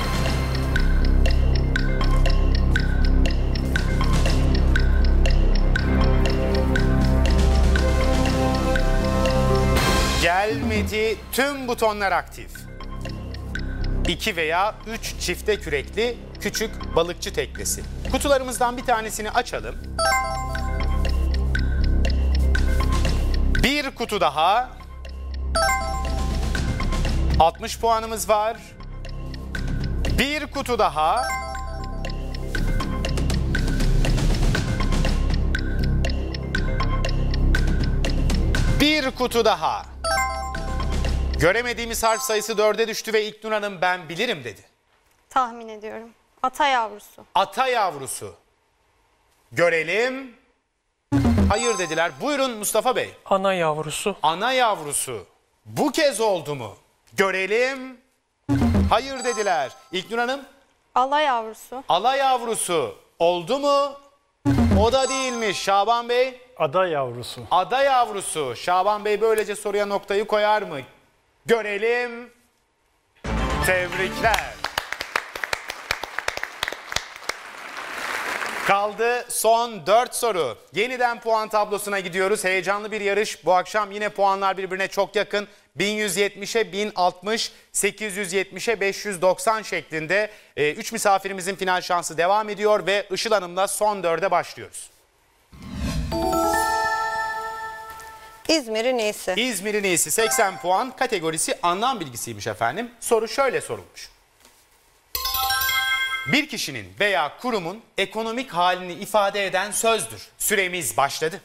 Gelmedi, tüm butonlar aktif. İki veya üç çifte kürekli küçük balıkçı teknesi. Kutularımızdan bir tanesini açalım. Bir kutu daha. altmış puanımız var. Bir kutu daha. Bir kutu daha. Göremediğimiz harf sayısı dörde düştü ve İlknur Hanım ben bilirim dedi. Tahmin ediyorum. Ata yavrusu. Ata yavrusu. Görelim. Hayır dediler. Buyurun Mustafa Bey. Ana yavrusu. Ana yavrusu. Bu kez oldu mu? Görelim. Hayır dediler. İlknur Hanım. Ala yavrusu. Ala yavrusu. Oldu mu? O da değilmiş. Şaban Bey. Ada yavrusu. Ada yavrusu. Şaban Bey böylece soruya noktayı koyar mı? Görelim. Tebrikler. Kaldı son dört soru. Yeniden puan tablosuna gidiyoruz. Heyecanlı bir yarış. Bu akşam yine puanlar birbirine çok yakın. bin yüz yetmişe bin altmış, sekiz yüz yetmişe beş yüz doksan şeklinde. üç misafirimizin final şansı devam ediyor ve Işıl Hanım'la son dörde başlıyoruz. İzmir'in iyisi. İzmir'in iyisi seksen puan, kategorisi anlam bilgisiymiş efendim. Soru şöyle sorulmuş. Bir kişinin veya kurumun ekonomik halini ifade eden sözdür. Süremiz başladı.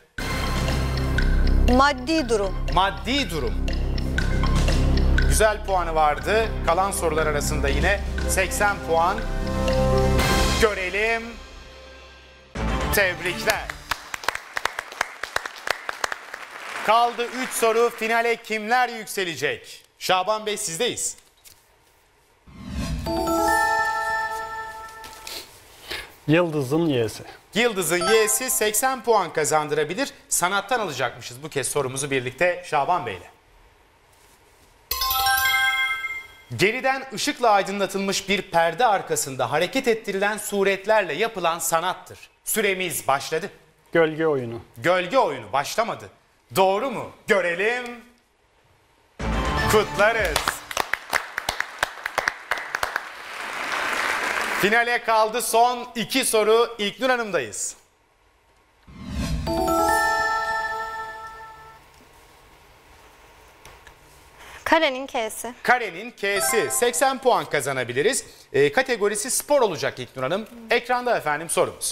Maddi durum. Maddi durum. Güzel puanı vardı. Kalan sorular arasında yine seksen puan. Görelim. Tebrikler. Kaldı üç soru. Finale kimler yükselecek? Şaban Bey sizdeyiz. Yıldız'ın Y'si. Yıldız'ın Y'si seksen puan kazandırabilir. Sanattan alacakmışız bu kez sorumuzu birlikte Şaban Bey'le. Geriden ışıkla aydınlatılmış bir perde arkasında hareket ettirilen suretlerle yapılan sanattır. Süremiz başladı. Gölge oyunu. Gölge oyunu başlamadı. Doğru mu? Görelim. Kutlarız. Finale kaldı son iki soru. İlknur Hanım'dayız. Karenin K'si. Karenin K'si seksen puan kazanabiliriz. Ee, kategorisi spor olacak İlknur Hanım. Ekranda efendim sorumuz.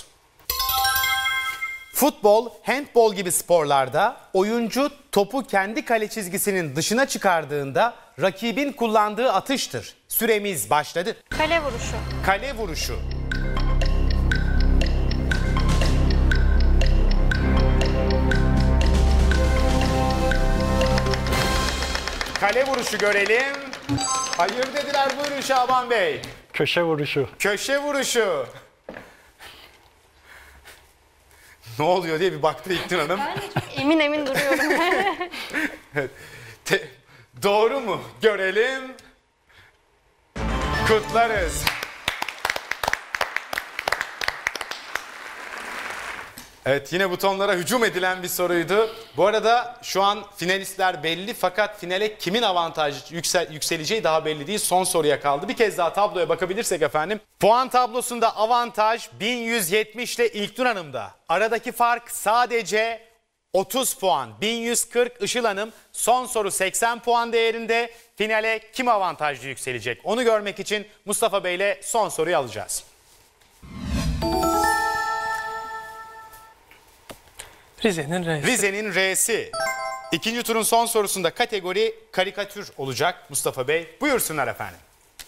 Futbol, handbol gibi sporlarda oyuncu topu kendi kale çizgisinin dışına çıkardığında rakibin kullandığı atıştır. Süremiz başladı. Kale vuruşu. Kale vuruşu. Kale vuruşu görelim. Hayır dediler, buyurun Şaban Bey. Köşe vuruşu. Köşe vuruşu. Ne oluyor diye bir baktı İlknur Hanım. Ben de çok emin emin duruyorum. Te- Doğru mu? Görelim. Kutlarız. Evet, yine butonlara hücum edilen bir soruydu. Bu arada şu an finalistler belli, fakat finale kimin avantajı yüksel, yükseleceği daha belli değil. Son soruya kaldı. Bir kez daha tabloya bakabilirsek efendim. Puan tablosunda avantaj bin yüz yetmiş ile İlknur Hanım'da. Aradaki fark sadece otuz puan. bin yüz kırk Işıl Hanım. Son soru seksen puan değerinde. Finale kim avantajlı yükselecek? Onu görmek için Mustafa Bey ile son soruyu alacağız. Rize'nin R'si. Rize'nin R'si. İkinci turun son sorusunda kategori karikatür olacak Mustafa Bey. Buyursunlar efendim.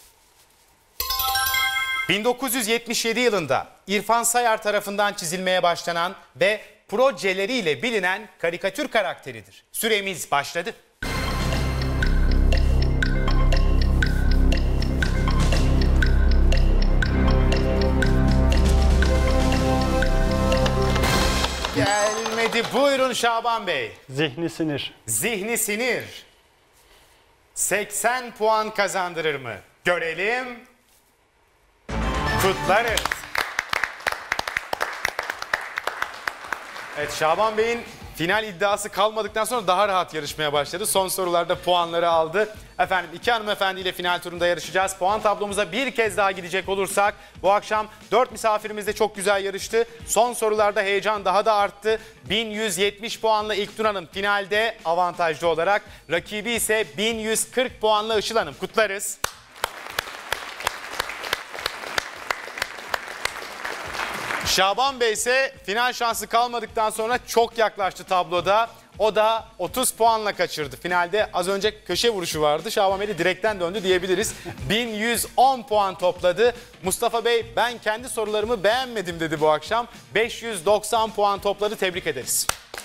bin dokuz yüz yetmiş yedi yılında İrfan Sayar tarafından çizilmeye başlanan ve projeleriyle bilinen karikatür karakteridir. Süremiz başladı. Gelmedi. Buyurun Şaban Bey. Zihni sinir. Zihni sinir. seksen puan kazandırır mı? Görelim. Kutlarız. Evet, Şaban Bey'in final iddiası kalmadıktan sonra daha rahat yarışmaya başladı. Son sorularda puanları aldı. Efendim, iki hanımefendiyle final turunda yarışacağız. Puan tablomuza bir kez daha gidecek olursak, bu akşam dört misafirimiz de çok güzel yarıştı. Son sorularda heyecan daha da arttı. bin yüz yetmiş puanla İlknur Hanım finalde avantajlı olarak. Rakibi ise bin yüz kırk puanla Işıl Hanım. Kutlarız. Şaban Bey ise final şansı kalmadıktan sonra çok yaklaştı tabloda. O da otuz puanla kaçırdı. Finalde az önce köşe vuruşu vardı. Şaban Bey de direkten döndü diyebiliriz. bin yüz on puan topladı. Mustafa Bey, ben kendi sorularımı beğenmedim dedi bu akşam. beş yüz doksan puan topladı. Tebrik ederiz.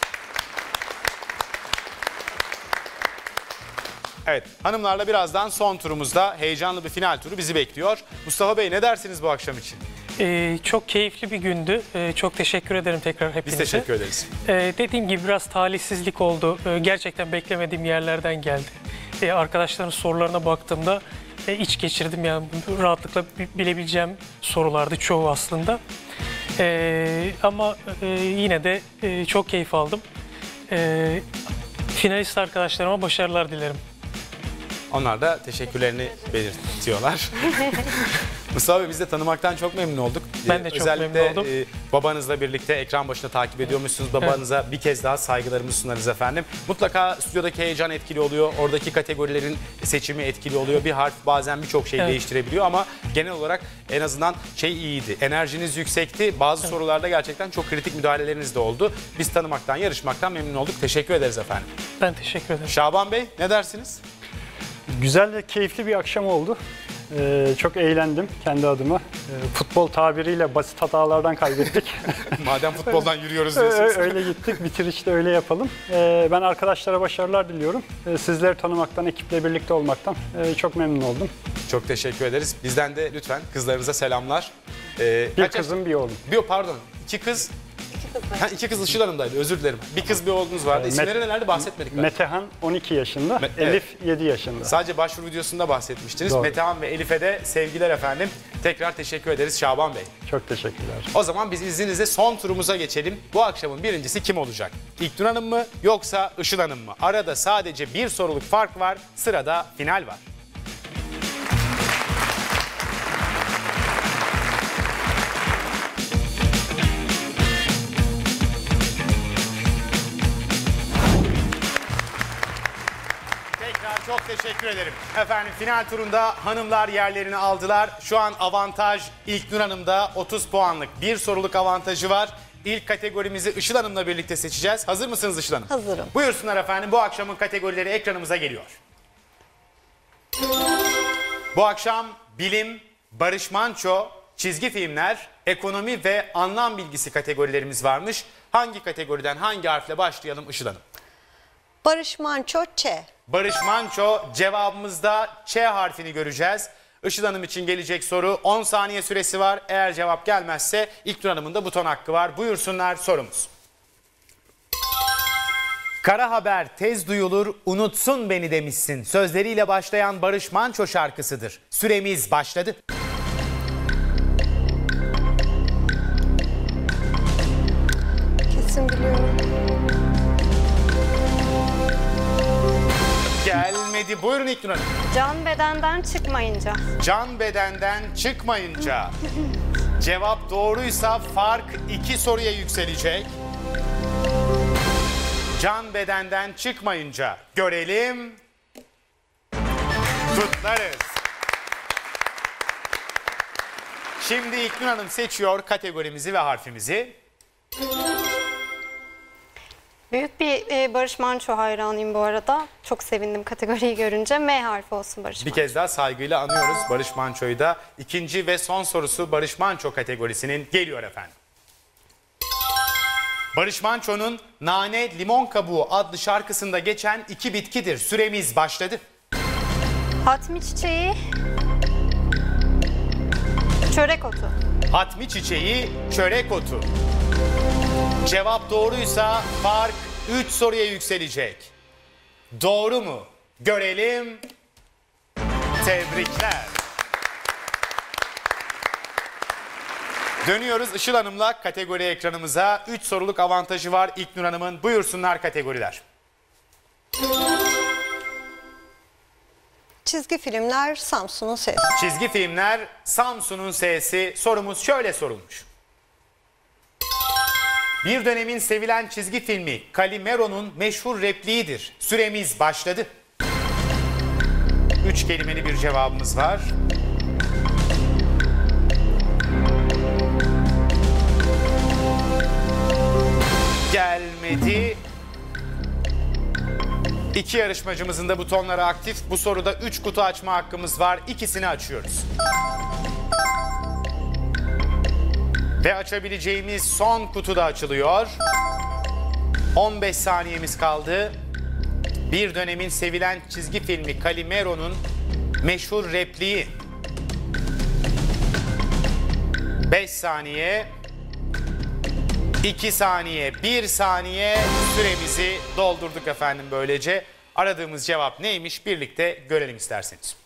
Evet, hanımlarla birazdan son turumuzda heyecanlı bir final turu bizi bekliyor. Mustafa Bey, ne dersiniz bu akşam için? Ee, çok keyifli bir gündü. Ee, çok teşekkür ederim tekrar hepinize. Biz teşekkür ederiz. Ee, dediğim gibi biraz talihsizlik oldu. Ee, gerçekten beklemediğim yerlerden geldi. Ee, arkadaşların sorularına baktığımda e, iç geçirdim. Yani rahatlıkla bilebileceğim sorulardı çoğu aslında. Ee, ama e, yine de e, çok keyif aldım. Ee, finalist arkadaşlarıma başarılar dilerim. Onlar da teşekkürlerini belirtiyorlar. Mustafa Bey, biz de tanımaktan çok memnun olduk. Ben de çok Özellikle memnun oldum. e, babanızla birlikte ekran başında takip ediyormuşsunuz. Babanıza evet, bir kez daha saygılarımızı sunarız efendim. Mutlaka stüdyodaki heyecan etkili oluyor. Oradaki kategorilerin seçimi etkili oluyor. Bir harf bazen birçok şeyi evet, değiştirebiliyor ama genel olarak en azından şey iyiydi. Enerjiniz yüksekti. Bazı evet, sorularda gerçekten çok kritik müdahaleleriniz de oldu. Biz tanımaktan, yarışmaktan memnun olduk. Teşekkür ederiz efendim. Ben teşekkür ederim. Şaban Bey, ne dersiniz? Güzel ve keyifli bir akşam oldu. Ee, çok eğlendim kendi adıma. Ee, futbol tabiriyle basit hatalardan kaybettik. Madem futboldan yürüyoruz diyorsunuz. Öyle gittik, bitirişte öyle yapalım. Ee, ben arkadaşlara başarılar diliyorum. Ee, sizleri tanımaktan, ekiple birlikte olmaktan e, çok memnun oldum. Çok teşekkür ederiz. Bizden de lütfen kızlarınıza selamlar. Ee, bir kızım, yaş... bir oğlum. Bir, pardon, iki kız. Ha, iki kız Işıl Hanım'daydı, özür dilerim. Bir kız bir oğlunuz vardı. İsimleri nelerdi, bahsetmedik. Metehan on iki yaşında, Me Elif evet, yedi yaşında. Sadece başvuru videosunda bahsetmiştiniz. Doğru. Metehan ve Elif'e de sevgiler efendim. Tekrar teşekkür ederiz Şaban Bey. Çok teşekkürler. O zaman biz izninizle son turumuza geçelim. Bu akşamın birincisi kim olacak? İlknur Hanım mı yoksa Işıl Hanım mı? Arada sadece bir soruluk fark var. Sırada final var. Çok teşekkür ederim. Efendim, final turunda hanımlar yerlerini aldılar. Şu an avantaj İlknur Hanım'da, otuz puanlık bir soruluk avantajı var. İlk kategorimizi Işıl Hanım'la birlikte seçeceğiz. Hazır mısınız Işıl Hanım? Hazırım. Buyursunlar efendim, bu akşamın kategorileri ekranımıza geliyor. Bu akşam bilim, Barış Manço, çizgi filmler, ekonomi ve anlam bilgisi kategorilerimiz varmış. Hangi kategoriden hangi harfle başlayalım Işıl Hanım? Barış Manço Ç. Barış Manço, cevabımızda Ç harfini göreceğiz. Işıl Hanım için gelecek soru, on saniye süresi var. Eğer cevap gelmezse İlknur Hanım'ın da buton hakkı var. Buyursunlar sorumuz. Kara haber tez duyulur, unutsun beni demişsin. Sözleriyle başlayan Barış Manço şarkısıdır. Süremiz başladı. Kesin biliyorum. Gelmedi. Buyurun İlknur Hanım. Can bedenden çıkmayınca. Can bedenden çıkmayınca. Cevap doğruysa fark iki soruya yükselecek. Can bedenden çıkmayınca. Görelim. Kutlarız. Şimdi İlknur Hanım seçiyor kategorimizi ve harfimizi. Büyük bir e, Barış Manço hayranıyım bu arada. Çok sevindim kategoriyi görünce. M harfi olsun Barış Bir Manço. kez daha saygıyla anıyoruz Barış Manço'yu da. İkinci ve son sorusu Barış Manço kategorisinin geliyor efendim. Barış Manço'nun Nane Limon Kabuğu adlı şarkısında geçen iki bitkidir. Süremiz başladı. Hatmi çiçeği. Çörek otu. Hatmi çiçeği, çörek otu. Cevap doğruysa fark üç soruya yükselecek. Doğru mu? Görelim. Tebrikler. Dönüyoruz Işıl Hanım'la kategori ekranımıza. üç soruluk avantajı var İlknur Hanım'ın. Buyursunlar kategoriler. Çizgi filmler Samsun'un sesi. Çizgi filmler Samsun'un S'si. Sorumuz şöyle sorulmuş. Bir dönemin sevilen çizgi filmi Calimero'nun meşhur repliğidir. Süremiz başladı. Üç kelimeli bir cevabımız var. Gelmedi. İki yarışmacımızın da butonları aktif. Bu soruda üç kutu açma hakkımız var. İkisini açıyoruz. Ve açabileceğimiz son kutu da açılıyor. on beş saniyemiz kaldı. Bir dönemin sevilen çizgi filmi Calimero'nun meşhur repliği. beş saniye, iki saniye, bir saniye süremizi doldurduk efendim böylece. Aradığımız cevap neymiş birlikte görelim isterseniz.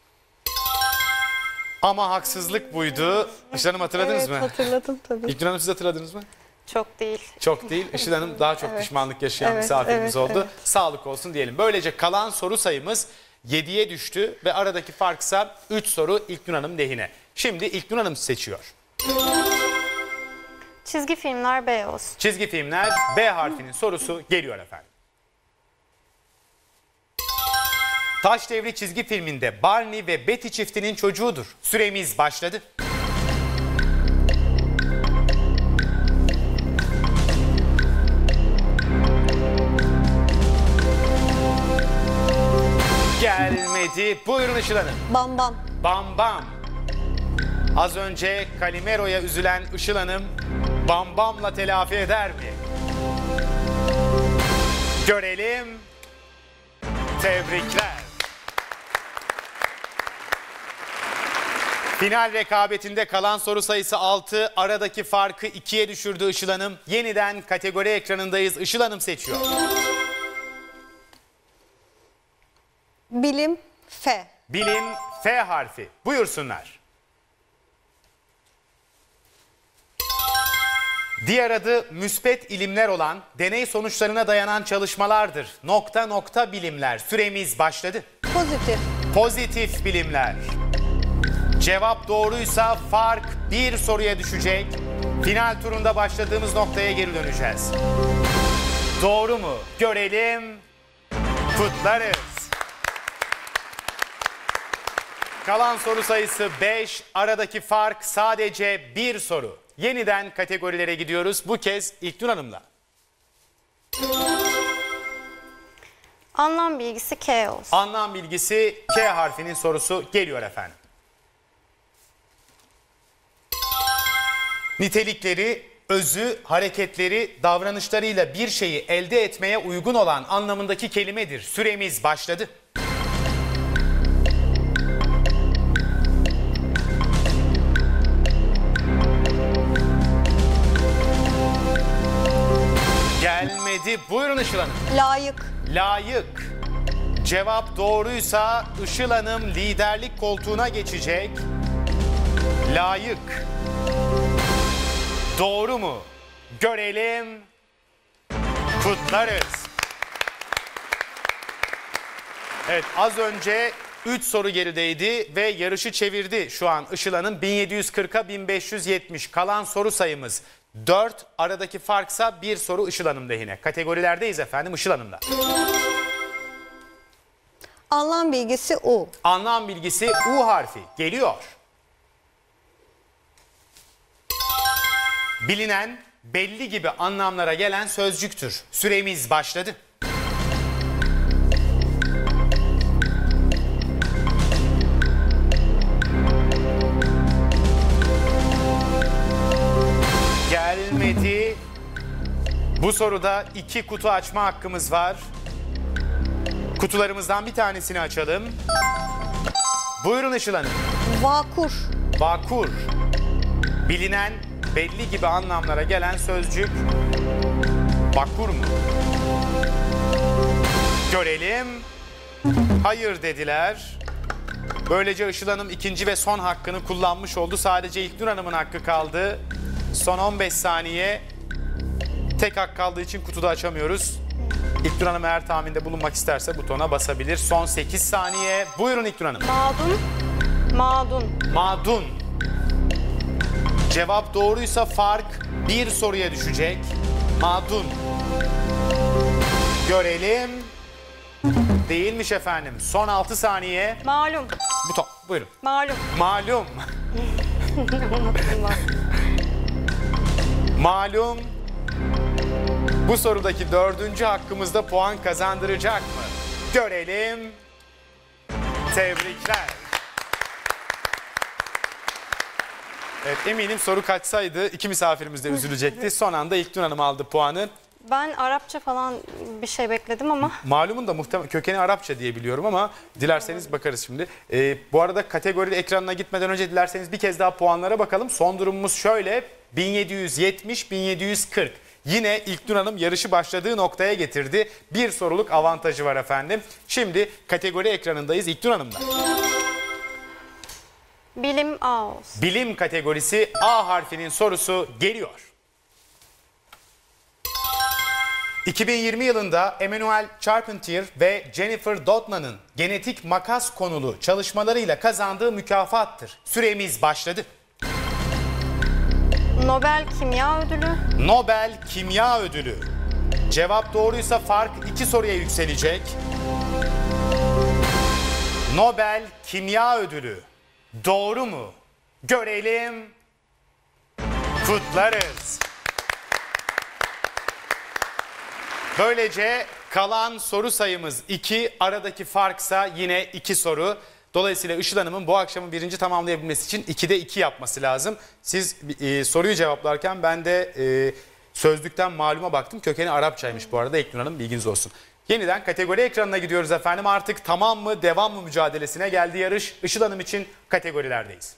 Ama haksızlık buydu. Işıl Hanım hatırladınız Evet, mı? hatırladım tabii. İlknur Hanım siz hatırladınız mı? Çok değil. Çok değil. Işıl Hanım daha çok pişmanlık yaşayan Evet, misafirimiz evet, oldu. evet. Sağlık olsun diyelim. Böylece kalan soru sayımız yediye düştü ve aradaki farksa üç soru İlknur Hanım lehine. Şimdi İlknur Hanım seçiyor. Çizgi filmler B olsun. Çizgi filmler B harfinin sorusu geliyor efendim. Taş Devri çizgi filminde Barney ve Betty çiftinin çocuğudur. Süremiz başladı. Gelmedi. Buyurun Işıl Hanım. Bam bam. Bam bam. Az önce Calimero'ya üzülen Işıl Hanım bam bamla telafi eder mi? Görelim. Tebrikler. Final rekabetinde kalan soru sayısı altı. Aradaki farkı ikiye düşürdü Işıl Hanım. Yeniden kategori ekranındayız. Işıl Hanım seçiyor. Bilim F. Bilim F harfi. Buyursunlar. Diğer adı müspet ilimler olan deney sonuçlarına dayanan çalışmalardır. Nokta nokta bilimler. Süremiz başladı. Pozitif. Pozitif bilimler. Cevap doğruysa fark bir soruya düşecek. Final turunda başladığımız noktaya geri döneceğiz. Doğru mu? Görelim. Kutlarız. Kalan soru sayısı beş. Aradaki fark sadece bir soru. Yeniden kategorilere gidiyoruz. Bu kez İlknur Hanım'la. Anlam bilgisi K olsun. Anlam bilgisi K harfinin sorusu geliyor efendim. Nitelikleri özü, hareketleri, davranışlarıyla bir şeyi elde etmeye uygun olan anlamındaki kelimedir. Süremiz başladı. Gelmedi. Buyurun Işıl Hanım. Layık. Layık. Cevap doğruysa Işıl Hanım liderlik koltuğuna geçecek. Layık. Doğru mu? Görelim. Kutlarız. Evet, az önce üç soru gerideydi ve yarışı çevirdi şu an Işıl Hanım. bin yedi yüz kırka bin beş yüz yetmiş. Kalan soru sayımız dört. Aradaki farksa bir soru Işıl Hanım lehine. Kategorilerdeyiz efendim Işıl Hanım'da. Anlam bilgisi U. Anlam bilgisi U harfi geliyor. Bilinen, belli gibi anlamlara gelen sözcüktür. Süremiz başladı. Gelmedi. Bu soruda iki kutu açma hakkımız var. Kutularımızdan bir tanesini açalım. Buyurun Işıl Hanım. Vakur. Vakur. Bilinen, belli gibi anlamlara gelen sözcük. Vakur mu? Görelim. Hayır dediler. Böylece Işıl Hanım ikinci ve son hakkını kullanmış oldu. Sadece İlknur Hanım'ın hakkı kaldı. Son on beş saniye. Tek hak kaldığı için kutuda açamıyoruz. İlknur Hanım eğer tahminde bulunmak isterse butona basabilir. Son sekiz saniye. Buyurun İlknur Hanım. Mağdun. Mağdun. Mağdun. Cevap doğruysa fark bir soruya düşecek. Mağdun. Görelim. Değilmiş efendim. Son altı saniye. Malum. Buton. Buyurun. Malum. Malum. Malum. Bu sorudaki dördüncü hakkımızda puan kazandıracak mı? Görelim. Tebrikler. Evet, eminim soru kaçsaydı iki misafirimiz de üzülecekti. Son anda İlknur Hanım aldı puanı. Ben Arapça falan bir şey bekledim ama. Malumun da muhtemelen kökeni Arapça diye biliyorum ama dilerseniz bakarız şimdi. Ee, bu arada kategori ekranına gitmeden önce dilerseniz bir kez daha puanlara bakalım. Son durumumuz şöyle: bin yedi yüz yetmiş bin yedi yüz kırk. Yine İlknur Hanım yarışı başladığı noktaya getirdi. Bir soruluk avantajı var efendim. Şimdi kategori ekranındayız İlknur Hanım'da. Bilim A olsun. Bilim kategorisi A harfinin sorusu geliyor. iki bin yirmi yılında Emmanuel Charpentier ve Jennifer Doudna'nın genetik makas konulu çalışmalarıyla kazandığı mükafattır. Süremiz başladı. Nobel Kimya Ödülü. Nobel Kimya Ödülü. Cevap doğruysa fark iki soruya yükselecek. Nobel Kimya Ödülü. Doğru mu? Görelim. Kutlarız. Böylece kalan soru sayımız iki. Aradaki farksa yine iki soru. Dolayısıyla Işıl Hanım'ın bu akşamın birinci tamamlayabilmesi için ikide iki yapması lazım. Siz e, soruyu cevaplarken ben de e, sözlükten maluma baktım. Kökeni Arapçaymış bu arada. İlknur Hanım bilginiz olsun. Yeniden kategori ekranına gidiyoruz efendim. Artık tamam mı devam mı mücadelesine geldi yarış. Işıl Hanım için kategorilerdeyiz.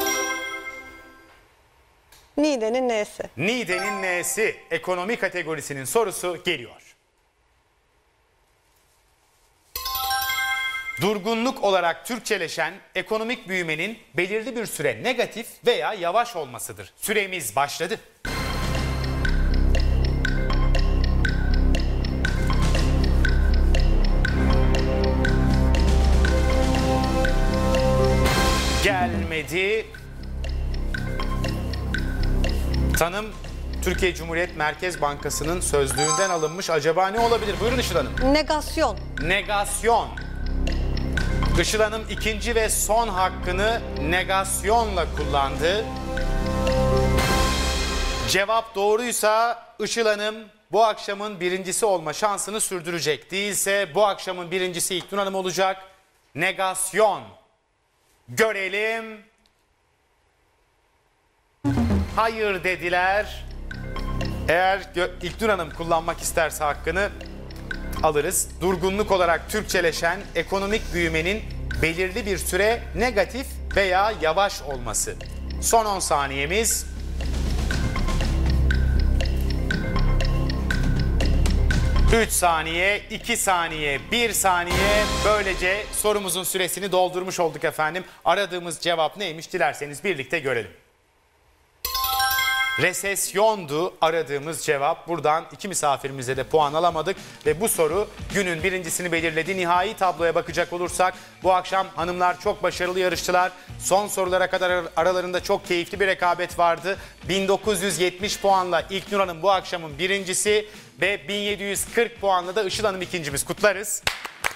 Niğde'nin N'si. Niğde'nin N'si ekonomi kategorisinin sorusu geliyor. Durgunluk olarak Türkçeleşen ekonomik büyümenin belirli bir süre negatif veya yavaş olmasıdır. Süremiz başladı. Gelmedi. Tanım Türkiye Cumhuriyet Merkez Bankası'nın sözlüğünden alınmış. Acaba ne olabilir? Buyurun Işıl Hanım. Negasyon. Negasyon. Işıl Hanım ikinci ve son hakkını negasyonla kullandı. Cevap doğruysa Işıl Hanım bu akşamın birincisi olma şansını sürdürecek. Değilse bu akşamın birincisi İlknur Hanım olacak. Negasyon. Görelim. Hayır dediler. Eğer Gö- İlknur Hanım kullanmak isterse hakkını alırız. Durgunluk olarak Türkçeleşen ekonomik büyümenin belirli bir süre negatif veya yavaş olması. Son on saniyemiz. üç saniye, iki saniye, bir saniye. Böylece sorumuzun süresini doldurmuş olduk efendim. Aradığımız cevap neymiş dilerseniz birlikte görelim. Resesyondu aradığımız cevap. Buradan iki misafirimize de puan alamadık ve bu soru günün birincisini belirledi. Nihai tabloya bakacak olursak bu akşam hanımlar çok başarılı yarıştılar. Son sorulara kadar aralarında çok keyifli bir rekabet vardı. bin dokuz yüz yetmiş puanla İlknur Hanım bu akşamın birincisi ve bin yedi yüz kırk puanla da Işıl Hanım ikincimiz. Kutlarız.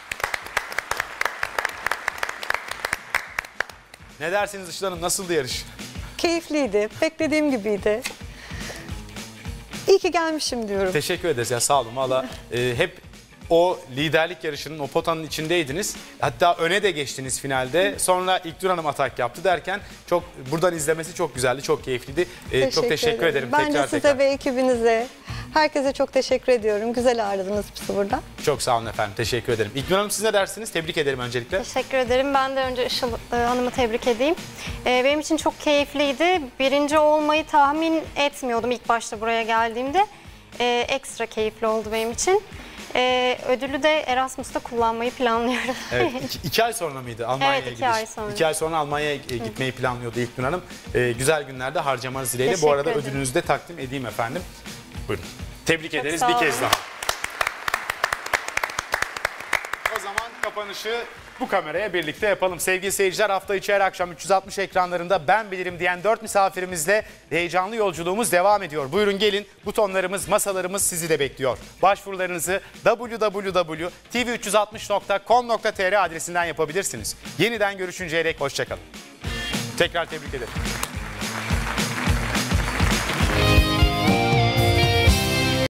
Ne dersiniz Işıl Hanım, nasıldı yarış? Keyifliydi. Beklediğim gibiydi. İyi ki gelmişim diyorum. Teşekkür ederiz ya, sağ olun. Valla e, hep o liderlik yarışının o potanın içindeydiniz. Hatta öne de geçtiniz finalde. Sonra İlknur Hanım atak yaptı derken çok buradan izlemesi çok güzeldi, çok keyifliydi. E, çok teşekkür ederim. Ben tekrar de size tekrar. ve ekibinize, herkese çok teşekkür ediyorum. Güzel ağırladınız bizi burada. Çok sağ olun efendim. Teşekkür ederim. İlknur Hanım siz ne dersiniz? Tebrik ederim öncelikle. Teşekkür ederim. Ben de önce Işıl e, Hanım'ı tebrik edeyim. E, benim için çok keyifliydi. Birinci olmayı tahmin etmiyordum ilk başta buraya geldiğimde. E, ekstra keyifli oldu benim için. E, ödülü de Erasmus'ta kullanmayı planlıyorum. Evet, iki, iki ay sonra mıydı Almanya'ya Evet, iki gidiş? ay sonra. İki ay sonra Almanya'ya e, gitmeyi planlıyordu İlknur Hanım. E, güzel günlerde harcamanız dileğiyle. Bu Teşekkür arada ederim. ödülünüzü de takdim edeyim efendim. Buyurun. Tebrik Çok ederiz sağ bir olun. kez daha. O zaman kapanışı bu kameraya birlikte yapalım. Sevgili seyirciler, hafta içi her akşam üç yüz altmış ekranlarında Ben Bilirim diyen dört misafirimizle heyecanlı yolculuğumuz devam ediyor. Buyurun gelin, butonlarımız, masalarımız sizi de bekliyor. Başvurularınızı w w w nokta t v üç yüz altmış nokta com nokta t r adresinden yapabilirsiniz. Yeniden görüşünceye dek hoşçakalın. Tekrar tebrik ederim.